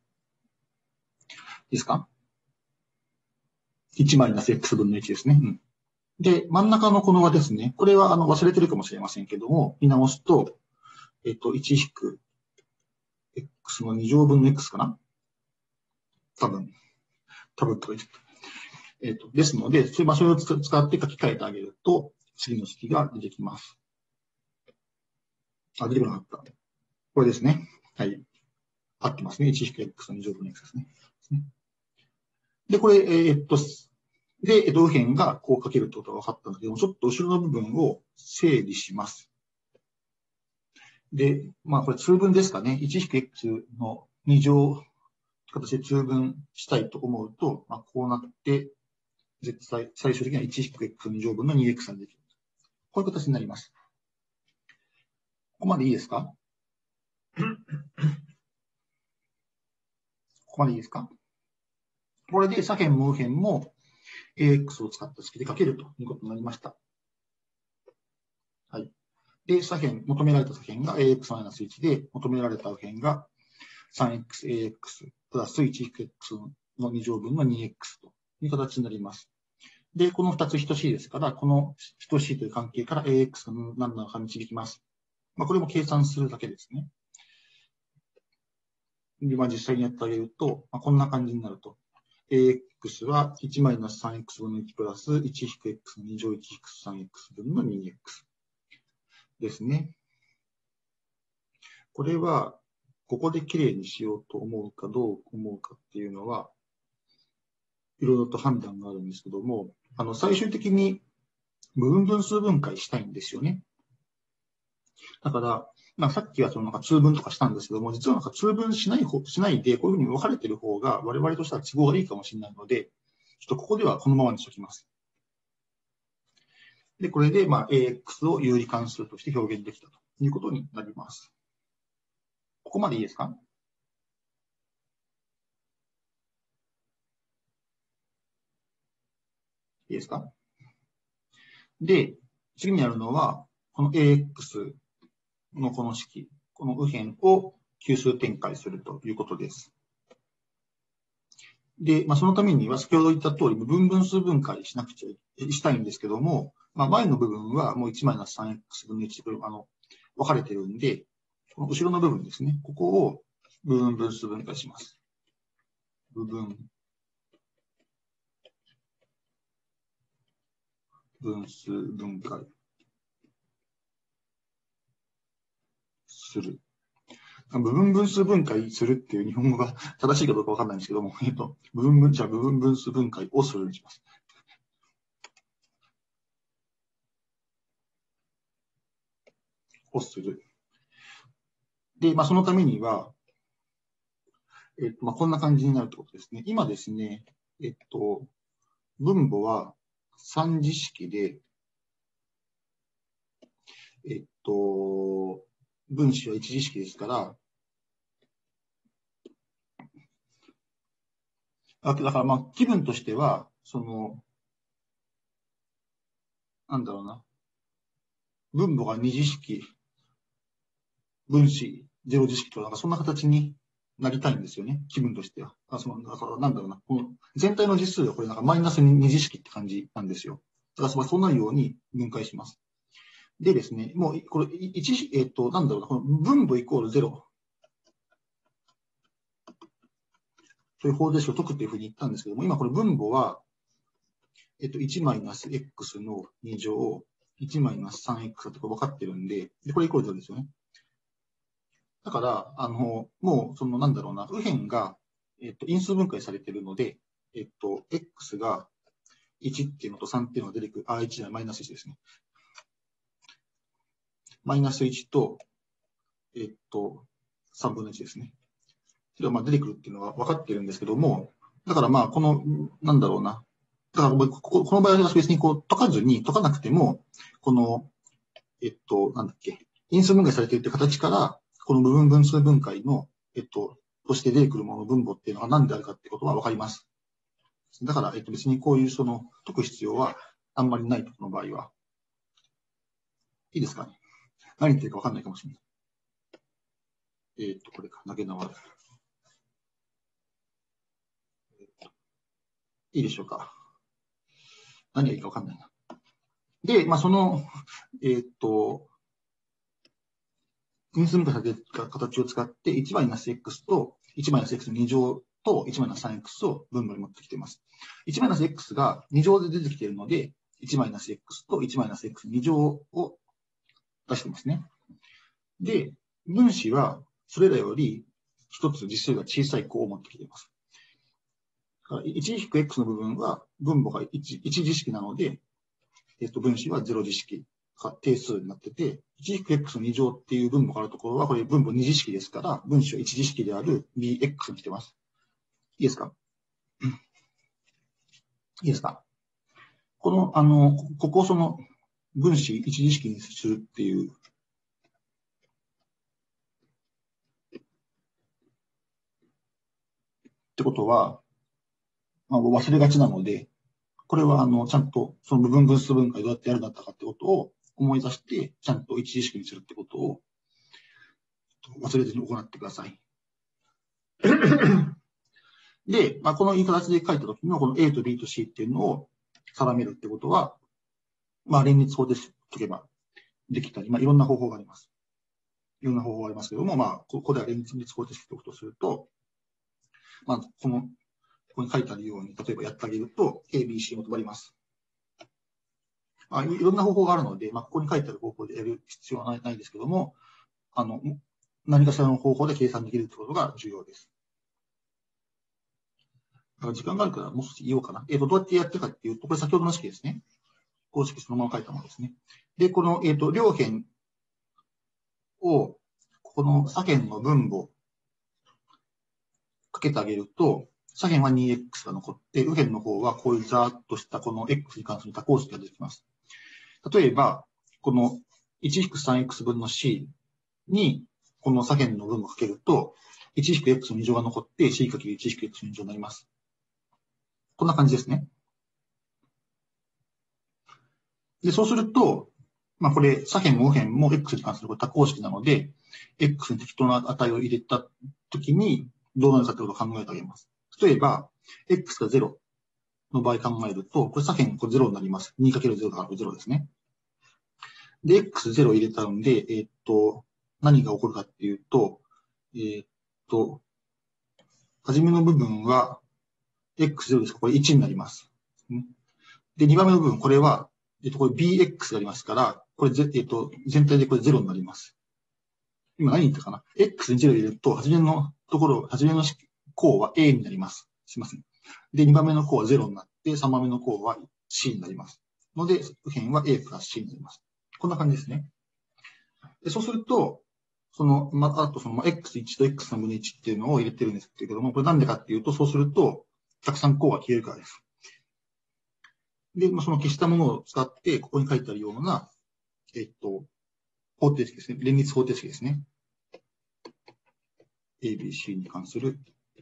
いいですか？ 1-x 分の1ですね。うん。で、真ん中のこの和ですね。これは忘れてるかもしれませんけども、見直すと、1-x の2乗分の x かな？多分とか言ってた。ですので、それを使って書き換えてあげると、次の式が出てきます。出てこなかった。これですね。はい。合ってますね。1-x の2乗分の x ですね。で、これ、で、右辺がこう書けるってことが分かったんだけども、ちょっと後ろの部分を整理します。で、これ通分ですかね。1-x の2乗という形で通分したいと思うと、こうなって、最終的には 1-x の2乗分の 2x ができる。こういう形になります。ここまでいいですか？ここまでいいですか？これで左辺も右辺も ax を使った式で書けるということになりました。はい。で、求められた左辺が ax-1 で、求められた右辺が 3xax プラス 1-x の2乗分の 2x という形になります。で、この2つ等しいですから、この等しいという関係から ax が何なのか導きます。これも計算するだけですね。で、実際にやってあげると、こんな感じになると。ax は 1-3x 分の1プラス 1-x の2乗 1-3x 分の 2x ですね。これは、ここできれいにしようと思うかどう思うかっていうのは、いろいろと判断があるんですけども、最終的に部分分数分解したいんですよね。だから、さっきは通分とかしたんですけども、実は通分しないで、こういうふうに分かれてる方が我々としては都合がいいかもしれないので、ちょっとここではこのままにしておきます。で、これで、ax を有理関数として表現できたということになります。ここまでいいですか？いいですか？で、次にやるのは、この ax のこの式、この右辺を級数展開するということです。で、そのためには先ほど言った通り、部分分数分解したいんですけども、前の部分はもう 1-3x 分の1で分かれてるんで、この後ろの部分ですね、ここを部分分数分解します。部分分数分解する。部分分数分解するっていう日本語が正しいかどうかわかんないんですけども、部分分数分解をするにします。をする。で、そのためには、こんな感じになるってことですね。今ですね、分母は3次式で、分子は1次式ですから、だから気分としては、なんだろうな、分母が2次式、分子0次式とか、そんな形になりたいんですよね、気分としては。だからなんだろうな、この全体の実数がこれマイナス2次式って感じなんですよ。だからそうなるように分解します。でですね、もうこれなんだろうな、この分母イコール0という方程式を解くっていうふうに言ったんですけども、今これ分母は、1-x の2乗、1-3x って分かってるんで、これイコール0ですよね。だから、もう、なんだろうな、右辺が因数分解されているので、x が1っていうのと3っていうのが出てくる。1じゃない、マイナス1ですね。マイナス1と、3分の1ですね。それが出てくるっていうのは分かっているんですけども、だからこの、なんだろうな。だからこの場合は別に解かなくても、この、なんだっけ、因数分解されているって形から、この部分分数分解の、として出てくるものの分母っていうのが何であるかってことは分かります。だから、別にこういう解く必要はあんまりないと、この場合は。いいですかね。何言ってるか分かんないかもしれない。これか、投げ縄。いいでしょうか。何がいいか分かんないな。で、因数分解された形を使って、1マイナス x と1マイナス x の2乗と1マイナス 3x を分母に持ってきています。1マイナス x が2乗で出てきているので、1マイナス x と1マイナス x2 乗を出してますね。で、分子はそれらより一つ実数が小さい項を持ってきています。1-x の部分は分母が 1次式なので、分子は0次式。定数になってて、1-x の2乗っていう分母があるところは、これ分母2次式ですから、分子は1次式である bx に来てます。いいですか？いいですか？ここを分子1次式にするっていう、ってことは、忘れがちなので、これはちゃんとその部分分数分解どうやってやるんだったかってことを思い出して、ちゃんと一次式にするってことを忘れずに行ってください。で、この言い形で書いたときのこの A と B と C っていうのを定めるってことは、連立法で解けばできたり、いろんな方法があります。いろんな方法がありますけども、ここでは連立法で解くとすると、ここに書いてあるように、例えばやってあげると、A、B、C も止まります。いろんな方法があるので、ここに書いてある方法でやる必要はないですけども、何かしらの方法で計算できるということが重要です。時間があるからもう少し言おうかな。どうやってやってるかっていうと、これ先ほどの式ですね。公式そのまま書いたものですね。で、この、両辺を、この左辺の分母かけてあげると、左辺は 2x が残って、右辺の方はこういうざーっとしたこの x に関する多項式が出てきます。例えば、この 1-3x 分の c に、この左辺の分母をかけると、1-x の2乗が残って c×1-x の2乗になります。こんな感じですね。で、そうすると、これ、左辺も右辺も x に関する多項式なので、x に適当な値を入れたときに、どうなるかということを考えてあげます。例えば、x が0の場合考えると、これ左辺これ0になります。2×0 だから0ですね。で、x0 入れたんで、何が起こるかっていうと、初めの部分は、x0 ですか、これ1になります。で、2番目の部分、これは、これ bx がありますから、これ、全体でこれ0になります。今何言ったかな？ x に0入れると、初めの項は a になります。すいません。で、2番目の項は0になって、3番目の項は c になります。ので、右辺は a プラス c になります。こんな感じですね。でそうすると、あとx1 と x3 分の1っていうのを入れてるんですけれども、これなんでかっていうと、そうすると、たくさん項が消えるからです。で、その消したものを使って、ここに書いてあるような、方程式ですね。連立方程式ですね。ABC に関する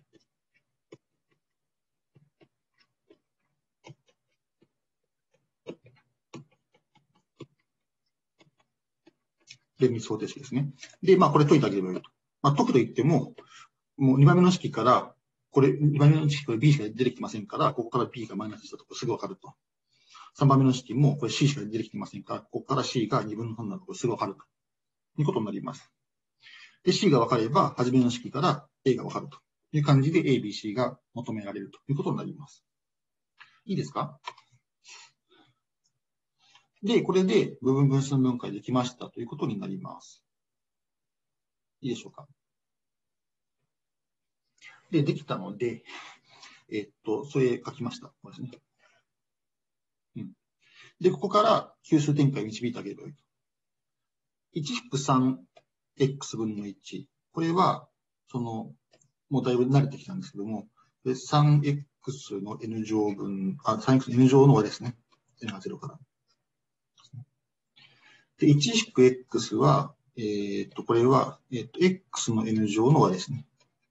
連立方程式ですね。で、これ解いてあげればいいと。解くと言っても、もう2番目の式から、2番目の式から B しか出てきませんから、ここから B がマイナスしたところすぐわかると。3番目の式も、これ C しか出てきてませんから、ここから C が2分の3になるところすぐわかるということになります。で、C がわかれば、初めの式から A がわかるという感じで A、B、C が求められるということになります。いいですか？で、これで部分分数分解できましたということになります。いいでしょうか？ で、できたので、それ書きました。これですね。で、ここから級数展開を導いてあげればいいと。1-3x 分の1。これは、もうだいぶ慣れてきたんですけども、3x の n 乗分、3x の n 乗の和ですね。n が0から。で、1-x は、これは、x の n 乗の和ですね。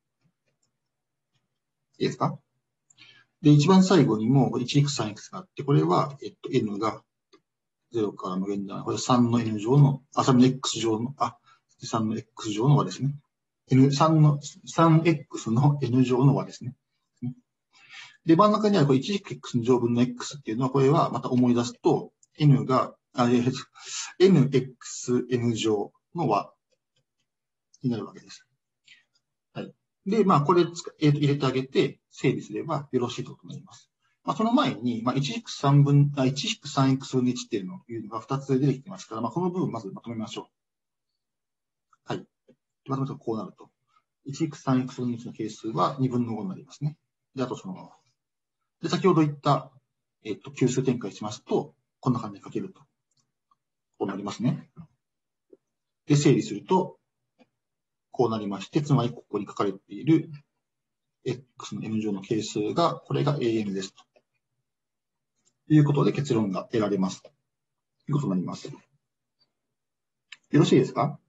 いいですか？で、一番最後にも 1-3x があって、これは、n が0から無限大。これ3の n 乗の、3の x 乗の、3の x 乗の和ですね。3x の n 乗の和ですね。で、真ん中にあるこれ 1-x の乗分の x っていうのは、これはまた思い出すと、n が、nxn 乗の和になるわけです。はい。で、これ、入れてあげて、整理すればよろしいとなります。その前に、1-3x 分の1っていうのが2つ出てきてますから、この部分まずまとめましょう。はい。まとめるとこうなると。1-3x 分の1の係数は2分の5になりますね。で、あとそのまま。で、先ほど言った、級数展開しますと、こんな感じで書けると。こうなりますね。で、整理すると、こうなりまして、つまりここに書かれている x の n 乗の係数が、これが an ですと。いうことで結論が得られます。ということになります。よろしいですか？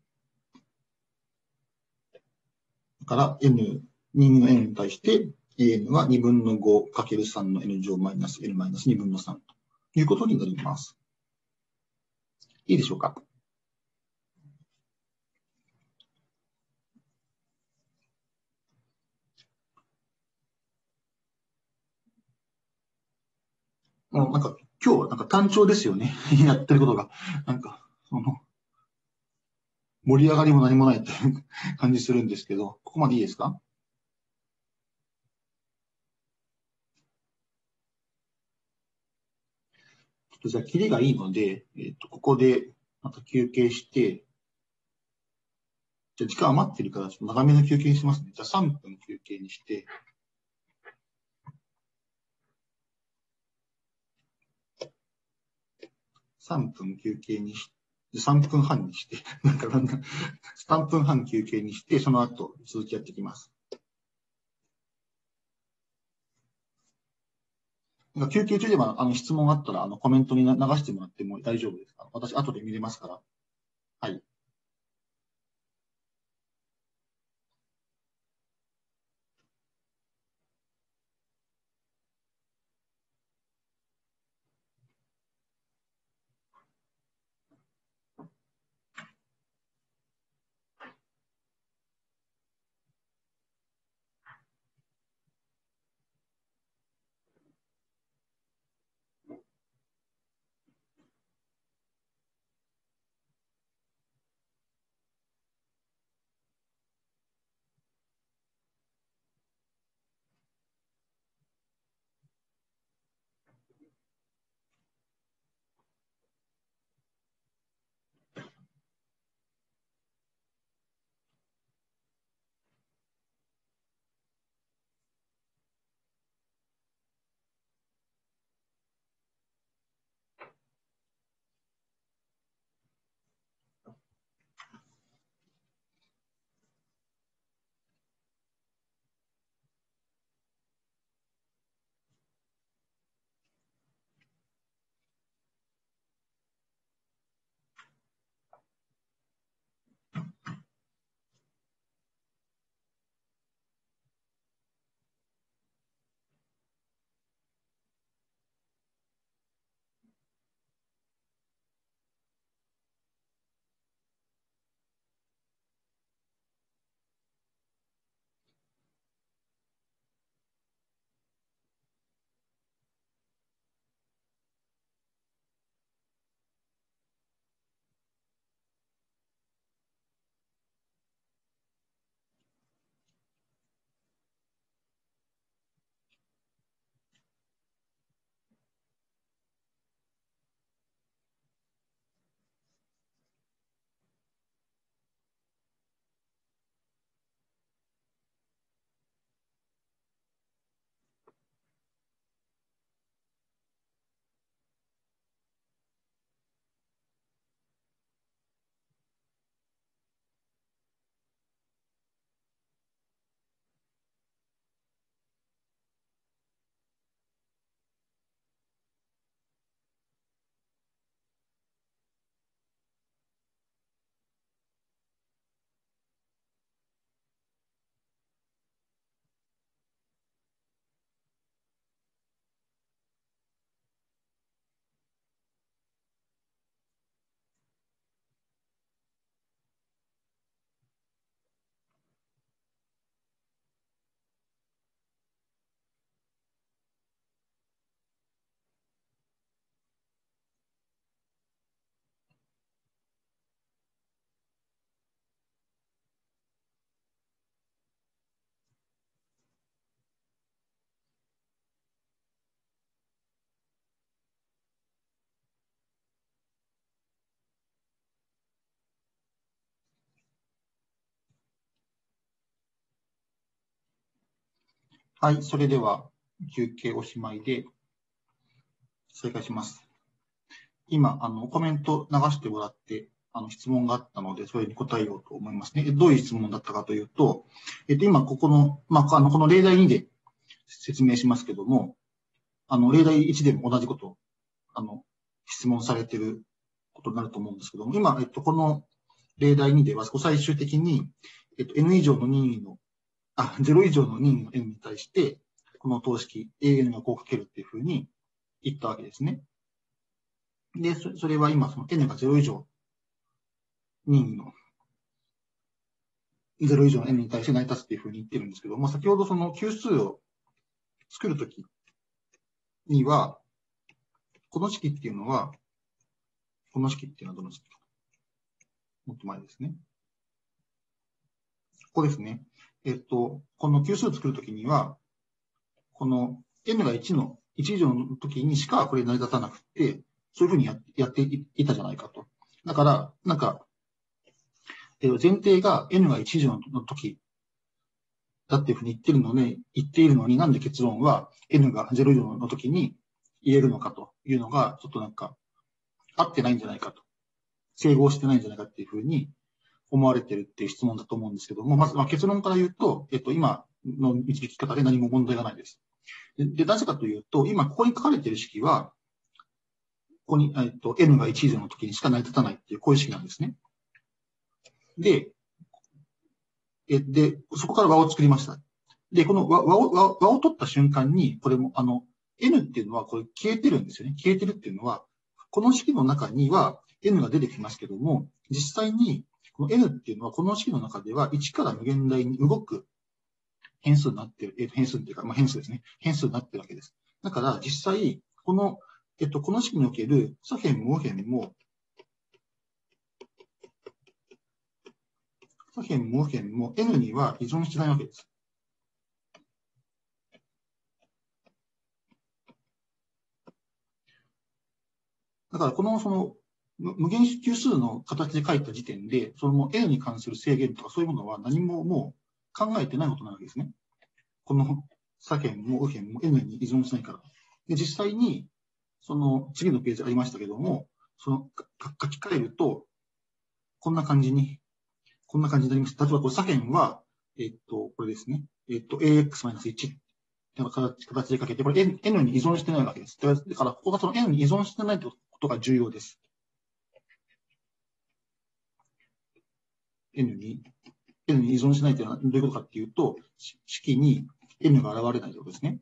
だから n、2の n に対して an は2分の 5×3 の n 乗マイナス n マイナス2分の3ということになります。いいでしょうか？なんか今日はなんか単調ですよね。やってることが。なんか、盛り上がりも何もないという感じするんですけど、ここまでいいですか？ちょっとじゃあ、キリがいいので、ここでまた休憩して、じゃあ時間余ってるから、ちょっと長めの休憩にしますね。じゃあ3分休憩にして、3分休憩にして、3分半にして、3分半休憩にして、その後続きやっていきます。休憩中でも質問あったらコメントに流してもらっても大丈夫ですか？私、後で見れますから。はい。 はい、それでは休憩おしまいで再開します。今、コメント流してもらって、質問があったので、それに答えようと思いますね。どういう質問だったかというと、今、ここの、この例題2で説明しますけども、例題1でも同じことを、質問されていることになると思うんですけども、今、この例題2では、最終的に、n 以上の任意の、0以上の任意の n に対して、この等式 an がこうかけるっていうふうに言ったわけですね。で、それは今、その n が0以上、任意の0以上の n に対して成り立つっていうふうに言ってるんですけども、先ほどその級数を作るときには、この式っていうのは、この式っていうのはどの式か。もっと前ですね。ここですね。この級数を作るときには、この n が1以上のときにしかこれ成り立たなくて、そういうふうにやっていたじゃないかと。だから、前提が n が1以上のときだっていうふうに言っているのになんで結論は n が0以上のときに言えるのかというのが、ちょっと合ってないんじゃないかと。整合してないんじゃないかっていうふうに思われてるっていう質問だと思うんですけども、まず結論から言うと、今の導き方で何も問題がないです。で、なぜかというと、今ここに書かれている式は、ここに、n が1以上の時にしか成り立たないっていう、こういう式なんですね。で、そこから和を作りました。で、この和を取った瞬間に、これも、n っていうのはこれ消えてるんですよね。消えてるっていうのは、この式の中には n が出てきますけども、実際にこの n っていうのはこの式の中では1から無限大に動く変数になってる、変数っていうか、変数ですね。変数になってるわけです。だから実際、この式における左辺も右辺も、左辺も右辺も n には依存してないわけです。だからこの無限級数の形で書いた時点で、その n に関する制限とかそういうものは何ももう考えてないことなわけですね。この左辺も右辺も n に依存しないから。で、実際に、その次のページありましたけども、その書き換えると、こんな感じになります。例えば、これ左辺は、これですね。ax-1 の形で書けて、これ n に依存してないわけです。だから、ここがその n に依存してないということが重要です。n に依存しないというのはどういうことかっていうと、式に n が現れないということですね。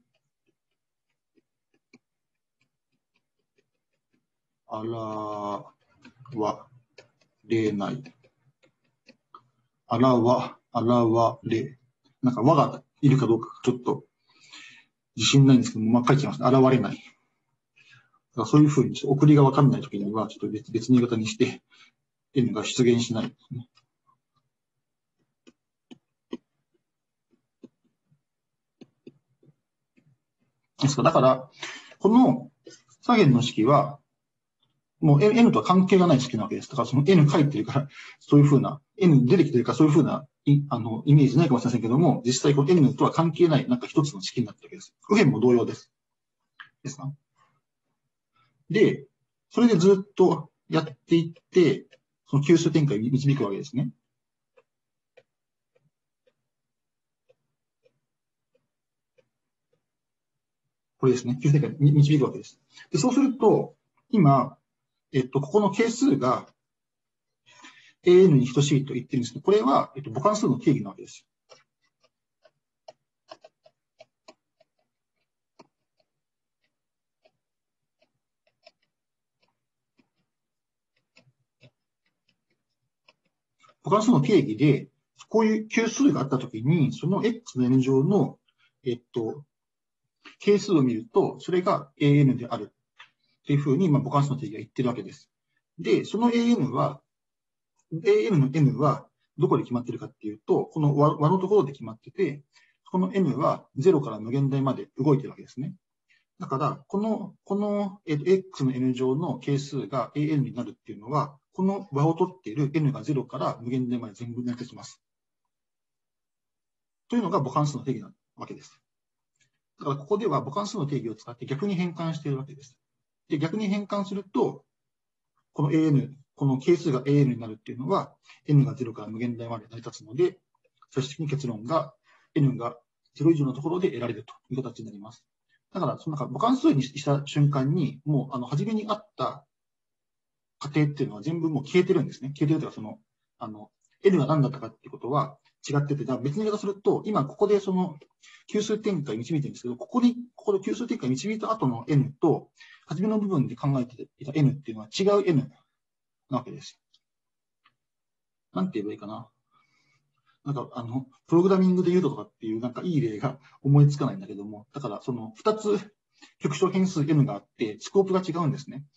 現れない。現れ。和がいるかどうかちょっと自信ないんですけども、書いてます。現れない。だからそういうふうに送りがわかんないときには、ちょっと別に型にして、n が出現しないですね。だから、この左辺の式は、もう n とは関係がない式なわけです。だからその n 書いてるから、そういうふうな、n 出てきてるからそういうふうなイメージないかもしれませんけども、実際この n とは関係ない一つの式になってるわけです。右辺も同様です。ですか？で、それでずっとやっていって、その級数展開を導くわけですね。これですね。級数展開を導くわけです。で、そうすると、今、ここの係数が an に等しいと言ってるんですけど、これは、母関数の定義なわけです。母関数の定義で、こういう級数があったときに、その x の n 乗の、係数を見ると、それが an であるというふうに、母関数の定義が言ってるわけです。で、その an の n はどこで決まってるかっていうと、この和のところで決まってて、この n は0から無限大まで動いてるわけですね。だから、このx の n 乗の係数が an になるっていうのは、この和を取っている n が0から無限大まで全部成り立ちます。というのが母関数の定義なわけです。 だからここでは母関数の定義を使って逆に変換しているわけです。で、逆に変換すると、この AN、この係数が AN になるっていうのは、N が0から無限大まで成り立つので、最終的に結論が N が0以上のところで得られるという形になります。だから、その母関数にした瞬間に、もう、初めにあった過程っていうのは全部もう消えてるんですね。消えてるというか、N が何だったかっていうことは違ってて、別の言い方すると、今ここでその級数展開導いてるんですけど、ここで級数展開導いた後の N と、初めの部分で考えていた N っていうのは違う N なわけです。なんて言えばいいかな。プログラミングで言うとかっていう、いい例が思いつかないんだけども、だからその2つ局所変数 N があって、スコープが違うんですね。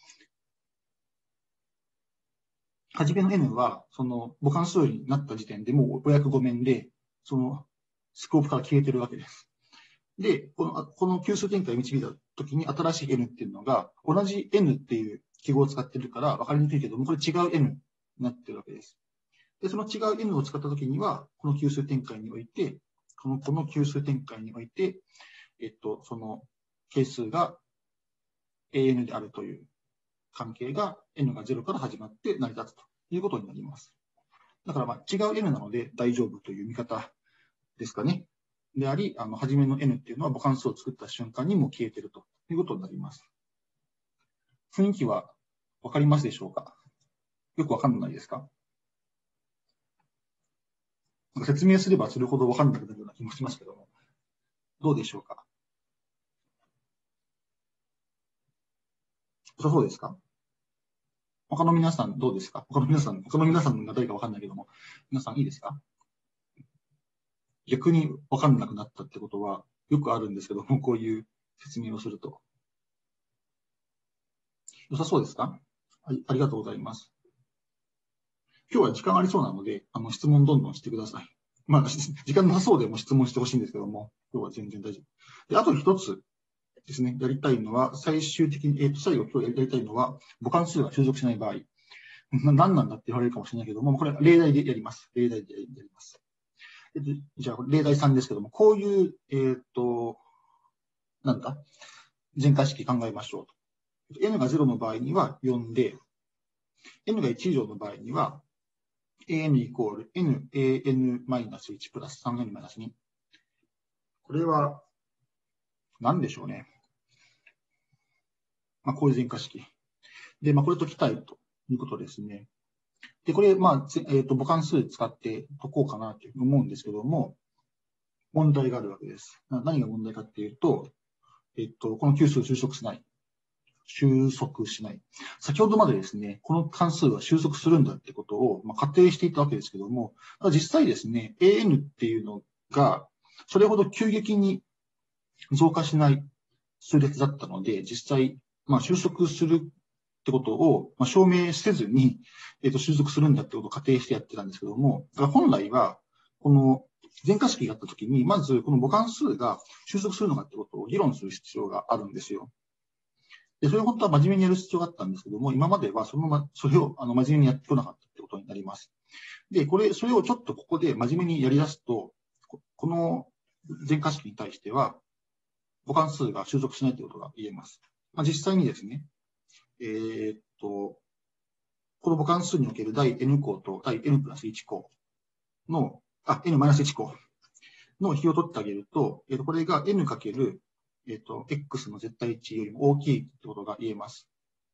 初めの N は、その母関数になった時点でもうお役御免で、そのスコープから消えてるわけです。で、この級数展開を導いたときに新しい N っていうのが、同じ N っていう記号を使ってるから分かりにくいけども、これ違う N になってるわけです。で、その違う N を使ったときには、この級数展開において、この級数展開において、その係数が AN であるという関係が N が0から始まって成り立つということになります。だから違う N なので大丈夫という見方ですかね。であり、初めの N っていうのは母関数を作った瞬間にもう消えているということになります。雰囲気はわかりますでしょうか？よくわかんないですか？説明すればするほどわかんなくなるような気もしますけども、どうでしょうか？そうですか？他の皆さんどうですか？他の皆さんが誰かわかんないけども、皆さんいいですか？逆にわかんなくなったってことはよくあるんですけども、こういう説明をすると。良さそうですか？はい、ありがとうございます。今日は時間ありそうなので、質問どんどんしてください。時間なさそうでも質問してほしいんですけども、今日は全然大丈夫。で、あと一つですね、やりたいのは、最終的に、最後今日やりたいのは、母関数が収束しない場合、何なんだって言われるかもしれないけども、これは例題でやります。例題でやります。じゃあ、例題3ですけども、こういう、全回式考えましょうと。n が0の場合には4で、n が1以上の場合には、an イコール nan-1 プラス 3n-2。これは、何でしょうね。こういう全回式。で、これ解きたいということですね。で、これ、母関数使って解こうかなと思うんですけども、問題があるわけです。何が問題かっていうと、この級数収束しない。先ほどまでですね、この関数は収束するんだってことを、仮定していたわけですけども、実際ですね、an っていうのが、それほど急激に増加しない数列だったので、実際、収束するってことを、証明せずに、収束するんだってことを仮定してやってたんですけども、本来は、この全回式があったときに、まずこの母関数が収束するのかってことを議論する必要があるんですよ。で、それを本当は真面目にやる必要があったんですけども、今まではそれを真面目にやってこなかったってことになります。で、それをちょっとここで真面目にやり出すと、この全回式に対しては、母関数が収束しないということが言えます。実際にですね、この母関数における第 n 項と第 n プラス1項の、n マイナス1項の比を取ってあげると、これが n かけるx の絶対値よりも大きいってことが言えます。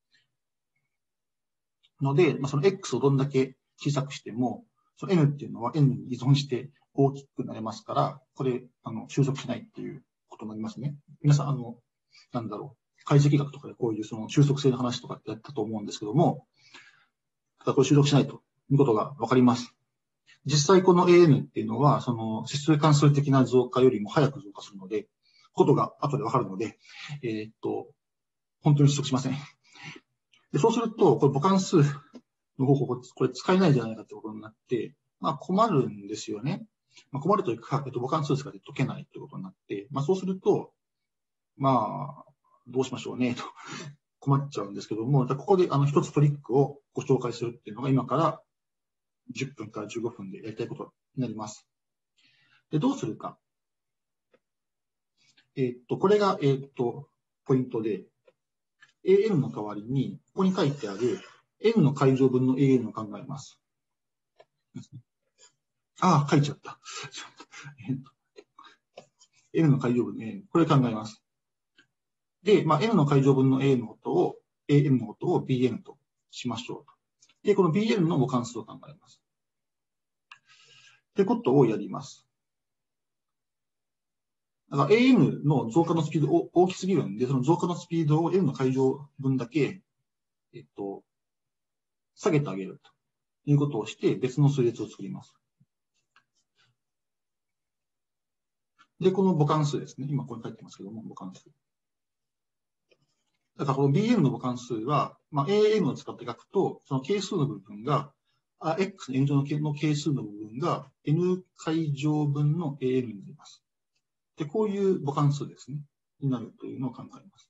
ので、その x をどんだけ小さくしても、その n っていうのは n に依存して大きくなれますから、これ、収束しないっていうことになりますね。皆さん、解析学とかでこういうその収束性の話とかってやったと思うんですけども、これ収束しないということがわかります。実際この an っていうのは、その指数関数的な増加よりも早く増加するので、ことが後でわかるので、本当に収束しません。でそうすると、これ母関数の方法、これ使えないじゃないかってことになって、困るんですよね。困るというか、母関数使って解けないってことになって、そうすると、どうしましょうね、と困っちゃうんですけども、ここで一つトリックをご紹介するっていうのが今から10分から15分でやりたいことになります。で、どうするか。 これが、ポイントで、AN の代わりに、ここに書いてある N の階乗分の AN を考えます。ああ、書いちゃった。N の階乗分の AN、これ考えます。で、まあ、N の階乗分の AN のことを、AN のことを BN としましょうと。で、この BN の母関数を考えます。ってことをやります。だから AN の増加のスピード大きすぎるんで、その増加のスピードを N の階乗分だけ、下げてあげるということをして、別の数列を作ります。で、この母関数ですね。今ここに書いてますけども、母関数。だからこの BN の母関数は、まあ、AN を使って書くと、その係数の部分が、X の N 乗の係数の部分が N 階乗分の AN になります。で、こういう母関数ですね。になるというのを考えます。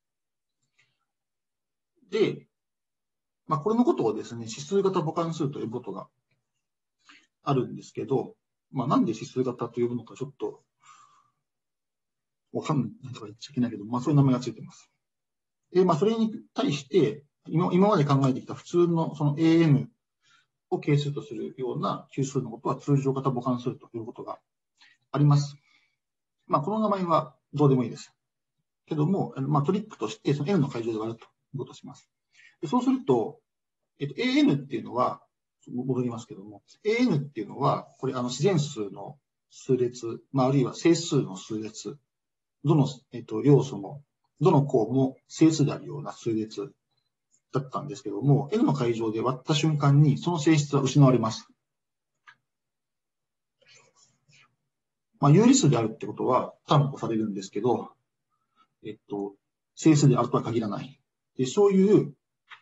で、まあ、これのことをですね、指数型母関数と呼ぶことがあるんですけど、まあ、なんで指数型と呼ぶのかちょっとわかんないとか言っちゃいけないけど、まあ、そういう名前がついています。で、まあ、それに対して、今まで考えてきた普通のその AN を係数とするような級数のことは通常型母関数ということがあります。まあ、この名前はどうでもいいです。けども、まあ、トリックとして、その N の階乗で割るということをします。でそうすると、AN っていうのは、戻りますけども、AN っていうのは、これ、自然数の数列、まあ、あるいは整数の数列、どの、要素も、どの項も整数であるような数列だったんですけども、N の階乗で割った瞬間に、その性質は失われます。まあ、有理数であるってことは担保されるんですけど、整数であるとは限らない。で、そういう、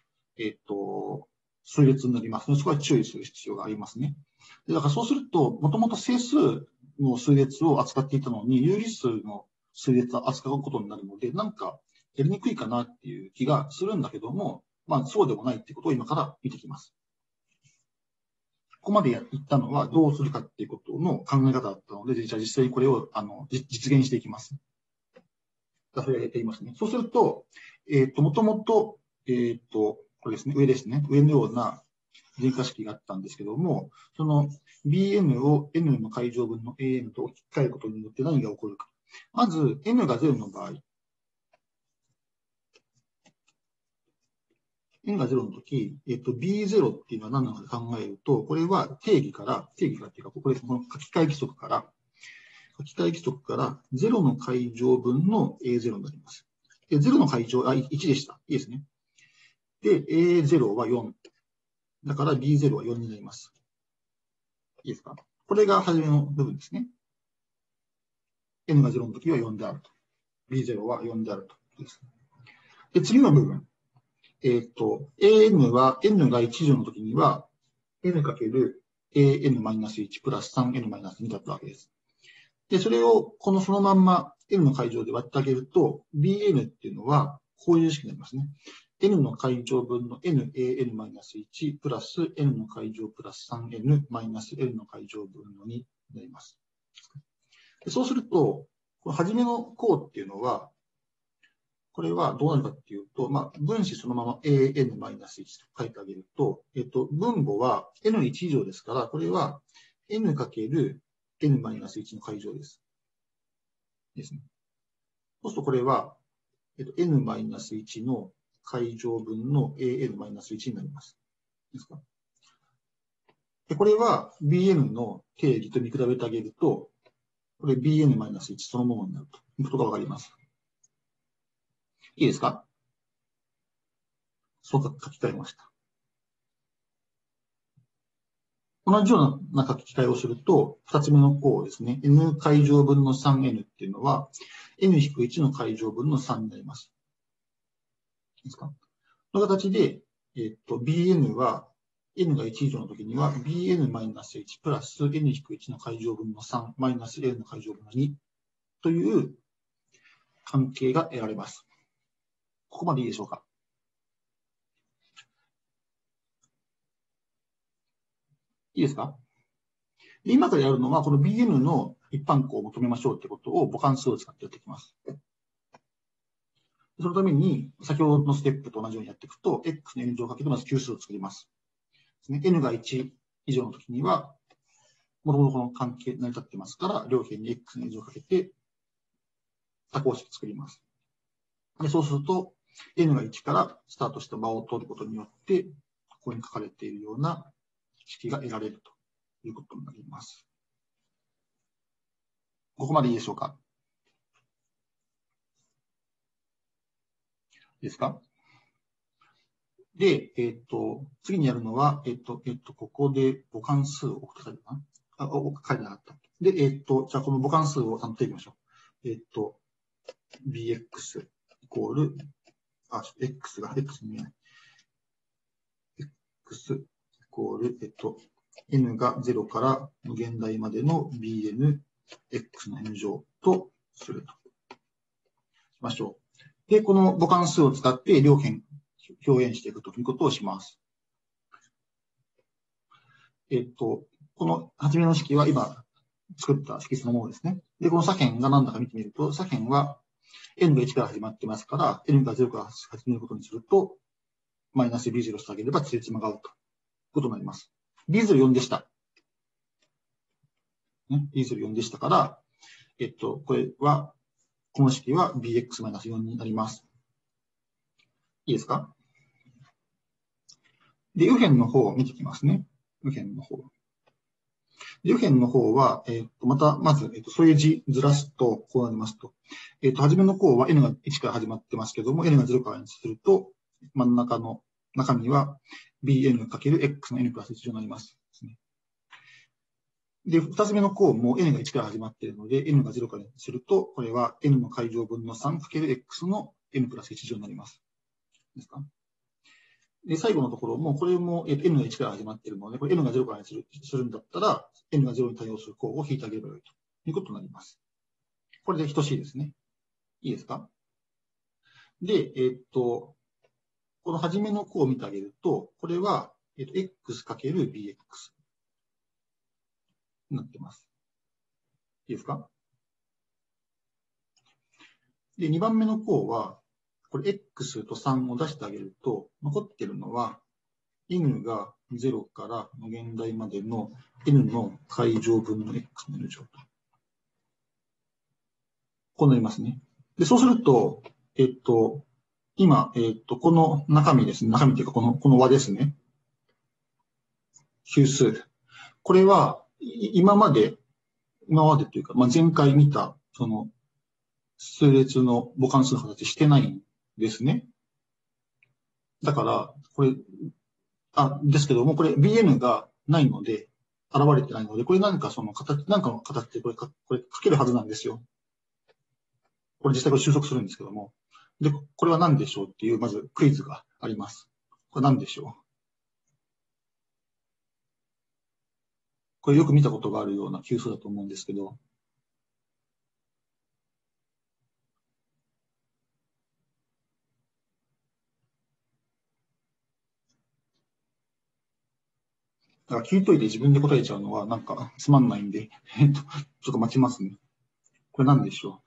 数列になりますので、そこは注意する必要がありますね。でだからそうすると、もともと整数の数列を扱っていたのに、有理数の数列を扱うことになるので、なんかやりにくいかなっていう気がするんだけども、まあそうでもないっていうことを今から見ていきます。ここまで言ったのはどうするかっていうことの考え方だったので、じゃあ実際にこれを実現していきます。それをやっていますね。そうすると、もともと、これですね、上ですね。上のような電化式があったんですけども、その Bn を N の階乗分の An と置き換えることによって何が起こるか。まず、N が0の場合、N が0のとき、B0 っていうのは何なのか考えると、これは定義からっていうか、ここです。この書き換え規則から0の階乗分の A0 になります。で0の階乗、1でした。いいですね。で、A0 は4。だから B0 は4になります。いいですか？これが初めの部分ですね。N が0の時は4であると。B0 は4であると。で、次の部分。AN は N が1乗の時には N かける AN-1 プラス 3N-2 だったわけです。で、それをそのまんま N の階乗で割ってあげると、BN っていうのはこういう式になりますね。N の階乗分の NAN-1 プラス N の階乗プラス 3N マイナス N の階乗分の2になります。でそうすると、この初めの項っていうのは、これはどうなるかっていうと、まあ、分子そのまま AN-1 と書いてあげると、分母は N1 以上ですから、これは N かける N-1 の階乗です。ですね。そうするとこれは、N-1 の階乗分の AN-1 になります。ですか？でこれは Bn の定義と見比べてあげると、これ Bn-1 そのものになるということがわかります。いいですか？そう書き換えました。同じような書き換えをすると、二つ目の項ですね。N 階乗分の 3N っていうのは、N-1 の階乗分の3になります。いいですか？この形で、Bn は N が1以上の時には Bn-1 プラス N-1 の階乗分の3マイナス N の階乗分の2という関係が得られます。ここまでいいでしょうか？いいですか？今からやるのは、この Bn の一般項を求めましょうということを母関数を使ってやっていきます。 そのために、先ほどのステップと同じようにやっていくと、x の n 乗かけてまず級数を作ります。n が1以上の時には、もともとこの関係成り立ってますから、両辺に x の n 乗をかけて、多項式作ります。で、そうすると、n が1からスタートした場を取ることによって、ここに書かれているような式が得られるということになります。ここまでいいでしょうか？いいですか？で、次にやるのは、ここで母関数を置くと書いてあるかな？書いてなかった。で、じゃあこの母関数をちゃんと定義しましょう。bx イコール、x が x に見えない。x イコール、n が0から無限大までの bn、x の n 乗とすると。しましょう。で、この母関数を使って両辺表現していくということをします。この初めの式は今作った式そのものですね。で、この左辺が何だか見てみると、左辺は n が1から始まってますから、n が0から始めることにすると、マイナス b0 してあげればつじつまが合うということになります。b04 でした。b04 でしたから、これは、この式は bx-4 になります。いいですか？で、右辺の方を見ていきますね。右辺の方。右辺の方は、まず、そういう字ずらすと、こうなりますと。初めの項は n が1から始まってますけども、n が0からにすると、真ん中の中身は bn×x の n プラス1乗になります。で、二つ目の項も n が1から始まっているので、n が0からにすると、これは n の階乗分の 3×x の n プラス1乗になります。ですか？で、最後のところも、これも n が1から始まっているので、これ n が0からにするんだったら、n が0に対応する項を引いてあげればよいということになります。これで等しいですね。いいですか？で、この初めの項を見てあげると、これは、x×bx になっています。いいですか？で、2番目の項は、これ x と3を出してあげると、残っているのは、n が0から無限大までの n の階乗分の x の n 乗と。こうなりますね。で、そうすると、今、この中身ですね。中身というか、この和ですね。級数。これは、今までというか、前回見た、数列の母関数の形してないんですね。だから、これ、ですけども、これ bn がないので、現れてないので、これ何かの形でこれ書けるはずなんですよ。これ実際これ収束するんですけども。で、これは何でしょうっていう、まずクイズがあります。これ何でしょう？これよく見たことがあるような級数だと思うんですけど。だから聞いといて自分で答えちゃうのはなんかつまんないんで、ちょっと待ちますね。これ何でしょう？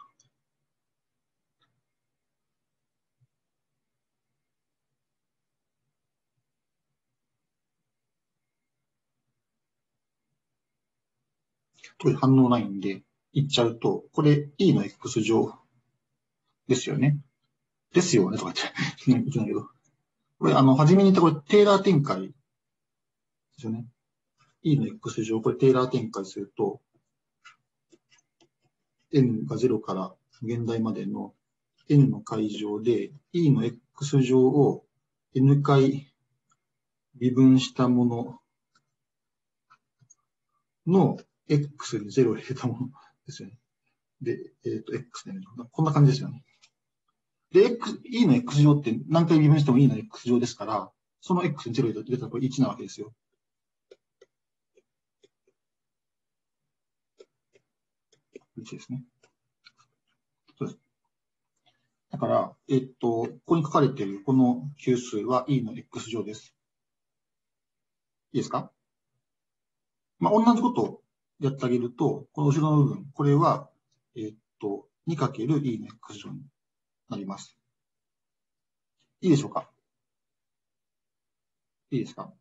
特に反応ないんで、言っちゃうと、これ e の x 乗ですよね。ですよねとか言って、いけないけど。これ、初めに言ったこれ、テーラー展開ですよね。e の x 乗、これテーラー展開すると、n が0から現代までの n の階乗で、e の x 乗を n 回微分したものの x に0を入れたものですよね。で、x で、ね、こんな感じですよね。で、e の x 乗って何回微分しても e の x 乗ですから、その x に0入れたらこれ1なわけですよ。1ですね。そうです。だから、ここに書かれているこの級数は e の x 乗です。いいですか？同じことをやってあげると、この後ろの部分、これは、2×e の x 乗になります。 いいでしょうか？いいですか？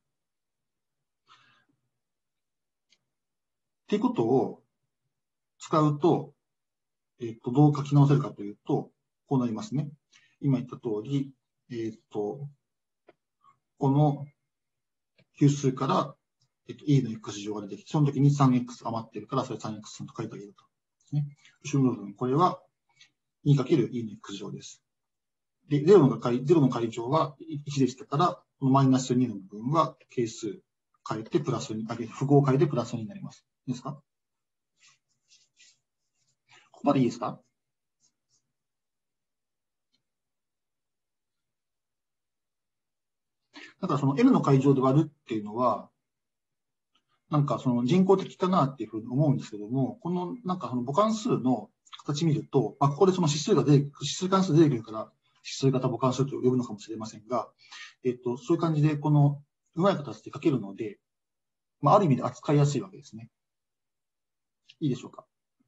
っていうことを使うと、どう書き直せるかというと、こうなりますね。今言った通り、この係数から、e の x 乗が出てきて、その時に 3x 余ってるから、それ 3x と書いてあげると。ね、後ろの部分、これは 2×e の x 乗です。で、0の解乗は1でしたから、このマイナス2の部分は係数変えてプラス2、符号を変えてプラス2になります。いいですか？ここまでいいですか？だからその n の解乗で割るっていうのは、なんかその人工的かなっていうふうに思うんですけども、このなんかその母関数の形見ると、ここでその指数関数出てくるから、指数型母関数と呼ぶのかもしれませんが、そういう感じで、このうまい形で書けるので、ある意味で扱いやすいわけですね。いいでしょうか？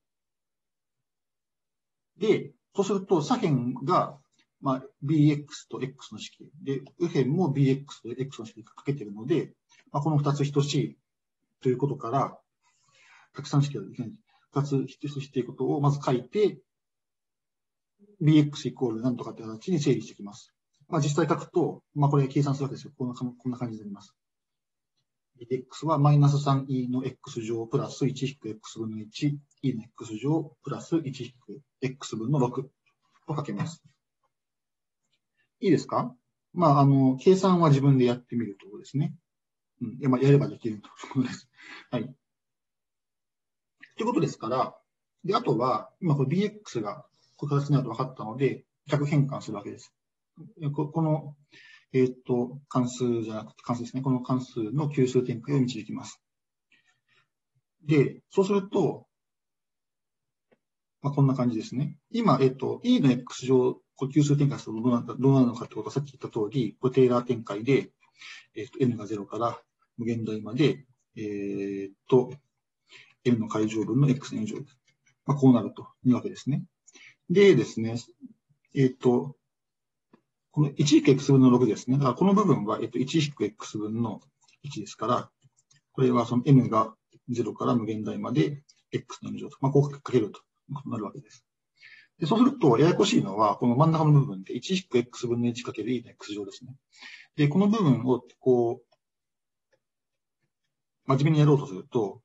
で、そうすると左辺が、bx と x の式で、右辺も bx と x の式が書けているので、この2つ等しいということから、たくさん式ができない。2つ等しいということをまず書いて、bx イコールなんとかという形に整理していきます。実際書くと、これ計算するわけですよ。こんな感じになります。bx はマイナス 3e の x 乗プラス 1-x 分の 1e の x 乗プラス 1-x 分の6と書けます。いいですか？計算は自分でやってみるところですね。やればできるということです。はい。ということですから、で、あとは、今これ bx がこういう形になると分かったので、逆変換するわけです。この、関数じゃなくて、関数ですね。この関数の級数展開を導きます。で、そうすると、こんな感じですね。今、e の x 乗、級数展開するとどうなるのかってことはさっき言った通り、これテーラー展開で、n が0から無限大まで、n の解乗分の x の2乗です。こうなるというわけですね。でですね、この 1-x 分の6ですね。だからこの部分は、1-x 分の1ですから、これはその n が0から無限大まで x の2乗と、こう書けるということになるわけです。でそうすると、ややこしいのは、この真ん中の部分で 1-x 分の 1×e の x 乗ですね。で、この部分を、真面目にやろうとすると、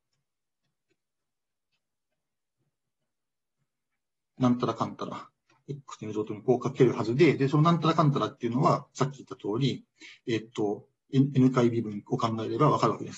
なんたらかんたら、x の2乗とにこう書けるはずで、そのなんたらかんたらっていうのは、さっき言った通り、n 回微分を考えればわかるわけです。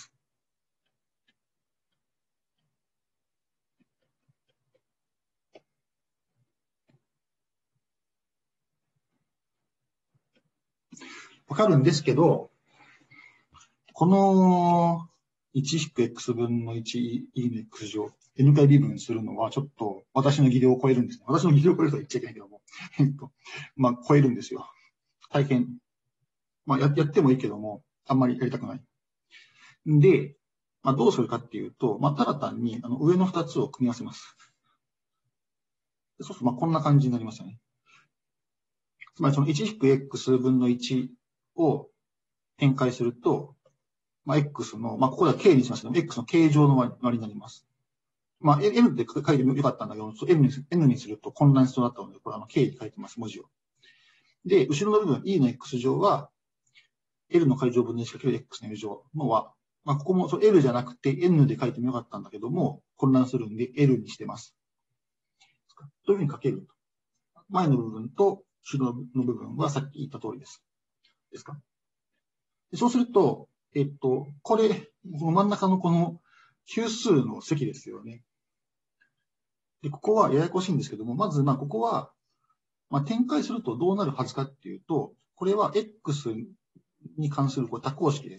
わかるんですけど、この 1-x 分の 1e の x 乗、n 回微分するのはちょっと私の技量を超えるんですね。私の技量を超えるとは言っちゃいけないけども、超えるんですよ。大変。やってもいいけども、あんまりやりたくない。で、どうするかっていうと、ただ単に上の2つを組み合わせます。そうすると、こんな感じになりますよね。つまりその 1-x 分の1を展開すると、x の、ここでは k にしますけど、x の形状の割になります。n って書いてもよかったんだけど、n にすると混乱しそうだったので、これk に書いてます、文字を。で、後ろの部分、e の x 乗は、l の解乗分の 1×x の l 乗の和。ここもL じゃなくて N で書いてもよかったんだけども、混乱するんで L にしてます。というふうに書ける。前の部分と後ろの部分はさっき言った通りです。ですか？そうすると、これ、この真ん中のこの級数の積ですよね。で、ここはややこしいんですけども、まず、ここは、展開するとどうなるはずかっていうと、これは X に関する多項式です。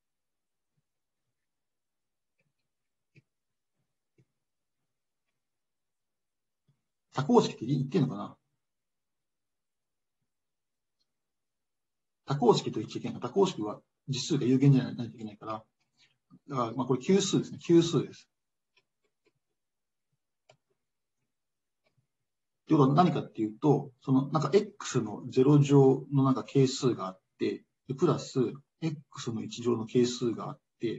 多項式って言ってんのかな？多項式と言っちゃいけない。多項式は実数が有限じゃないといけないから、だから、これ級数ですね。級数です。 ということは何かっていうと、なんか X の0乗のなんか係数があって、プラス X の1乗の係数があって、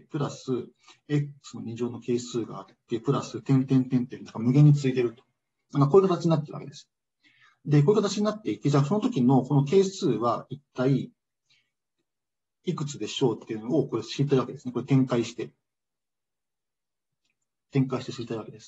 プラス X の2乗の係数があって、プラス点々点々なんか無限についてると。なんかこういう形になってるわけです。で、こういう形になっていて、じゃあその時のこの係数は一体いくつでしょうっていうのをこれ知りたいわけですね。これ展開して知りたいわけです。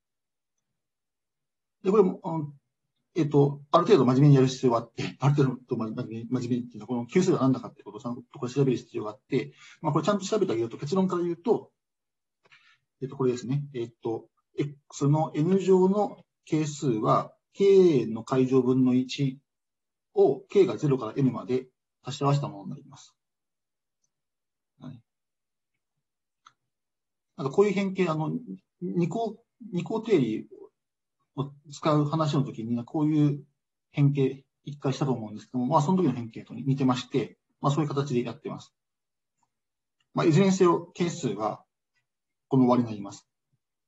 で、これも、ある程度真面目にやる必要があって、ある程度真面目にっていうのは、この係数が何だかってことをちゃんとこれ調べる必要があって、まあ、これちゃんと調べてあげると、結論から言うと、これですね。X の N 乗の係数は、K の階乗分の1を K が0から N まで足し合わせたものになります。はい、なんかこういう変形、二項定理を使う話の時に、こういう変形、一回したと思うんですけども、まあ、その時の変形と似てまして、まあ、そういう形でやってます。まあ、いずれにせよ、係数はこの終わりになります。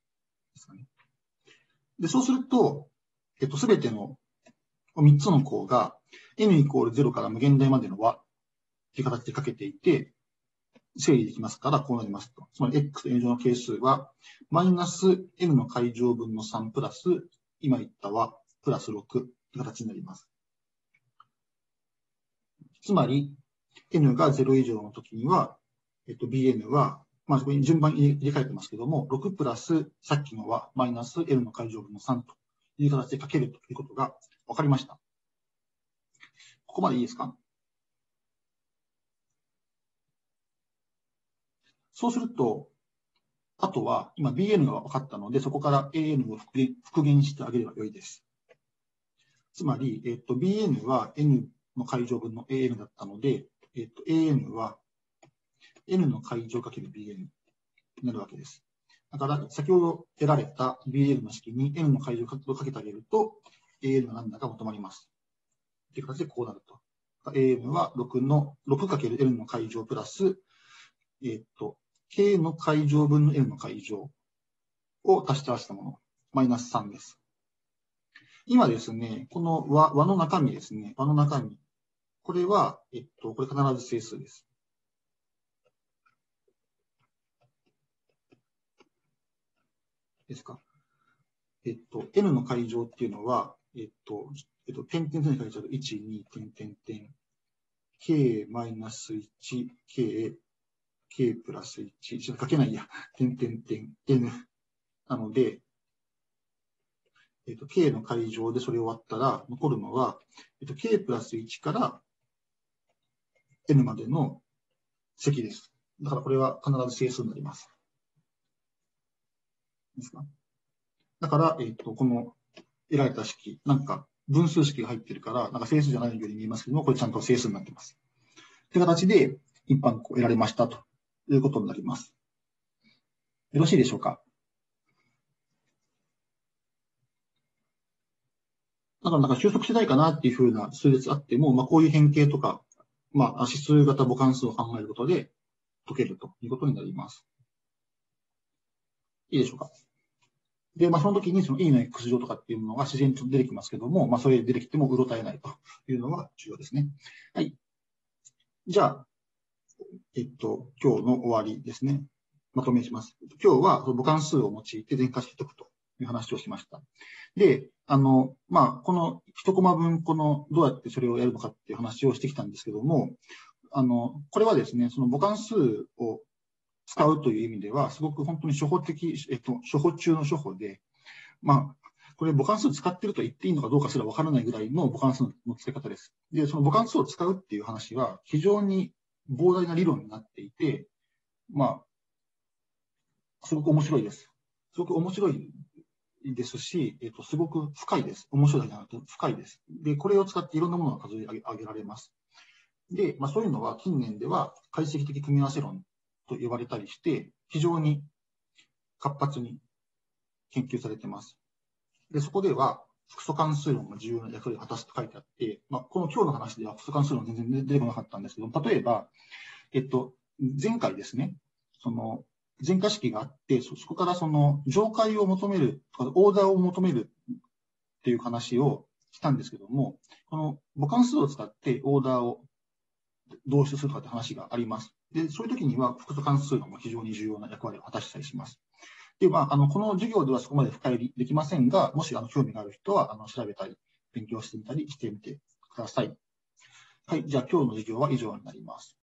で、そうすると、すべての3つの項が n イコール0から無限大までの和という形でかけていて、整理できますから、こうなりますと。つまり、x と n 乗の係数は、マイナス n の階乗分の3プラス、今言った和、プラス6という形になります。つまり、n が0以上の時には、bn は、まあ、そこに順番に入れ替えてますけども、6プラス、さっきのは、マイナス n の階乗分の3という形でかけるということが分かりました。ここまでいいですか？そうすると、あとは、今 bn が分かったので、そこから an を復元してあげればよいです。つまり、bn は n の階乗分の an だったので、an は n の階乗かける bn になるわけです。だから、先ほど得られた bn の式に n の階乗をかけてあげると、an が何だか求まります。という形でこうなると。an は6×n の階乗プラス、k の階乗分の n の階乗を足して合わせたもの、マイナス3です。今ですね、この和の中身ですね、和の中身。これは、これ必ず整数です。ですか。n の階乗っていうのは、点々に書いちゃうと、1、2、点々点、k マイナス1、k プラス1、ちょっと書けないや、点々点、n。なので、k の階乗でそれを割ったら、残るのは、k プラス1から n までの積です。だからこれは必ず整数になります。ですか？だから、この得られた式、なんか分数式が入ってるから、なんか整数じゃないように見えますけども、これちゃんと整数になっています。という形で、一般得られましたということになります。よろしいでしょうか？だからなんか収束しないかなっていうふうな数列あっても、まあ、こういう変形とか、まあ、指数型母関数を考えることで解けるということになります。いいでしょうか？で、まあ、その時にその E の X 乗とかっていうのが自然と出てきますけども、まあ、それ出てきてもうろたえないというのが重要ですね。はい。じゃあ、今日の終わりですね。まとめします。今日は母関数を用いて電化して解くという話をしました。で、まあ、この一コマ分、どうやってそれをやるのかっていう話をしてきたんですけども、これはですね、その母関数を使うという意味では、すごく本当に初歩的、初歩中の初歩で、まあ、これ母関数使ってると言っていいのかどうかすらわからないぐらいの母関数の付け方です。で、その母関数を使うっていう話は非常に膨大な理論になっていて、まあ、すごく面白いです。すごく面白いですし、すごく深いです。面白いだけじゃなくて深いです。で、これを使っていろんなものが数え上げられます。で、まあ、そういうのは近年では解析的組み合わせ論と呼ばれたりして、非常に活発に研究されています。で、そこでは複素関数論が重要な役割を果たすと書いてあって、まあ、この今日の話では複素関数論全然出てこなかったんですけど、例えば、前回ですね、その前科式があって、そこからその上階を求める、オーダーを求めるっっていう話をしたんですけども、この母関数を使ってオーダーを導出するとかって話があります。で、そういう時には複素関数が非常に重要な役割を果たしたりします。で、この授業ではそこまで深入りできませんが、もし興味がある人は調べたり、勉強してみたりしてみてください。はい、じゃあ今日の授業は以上になります。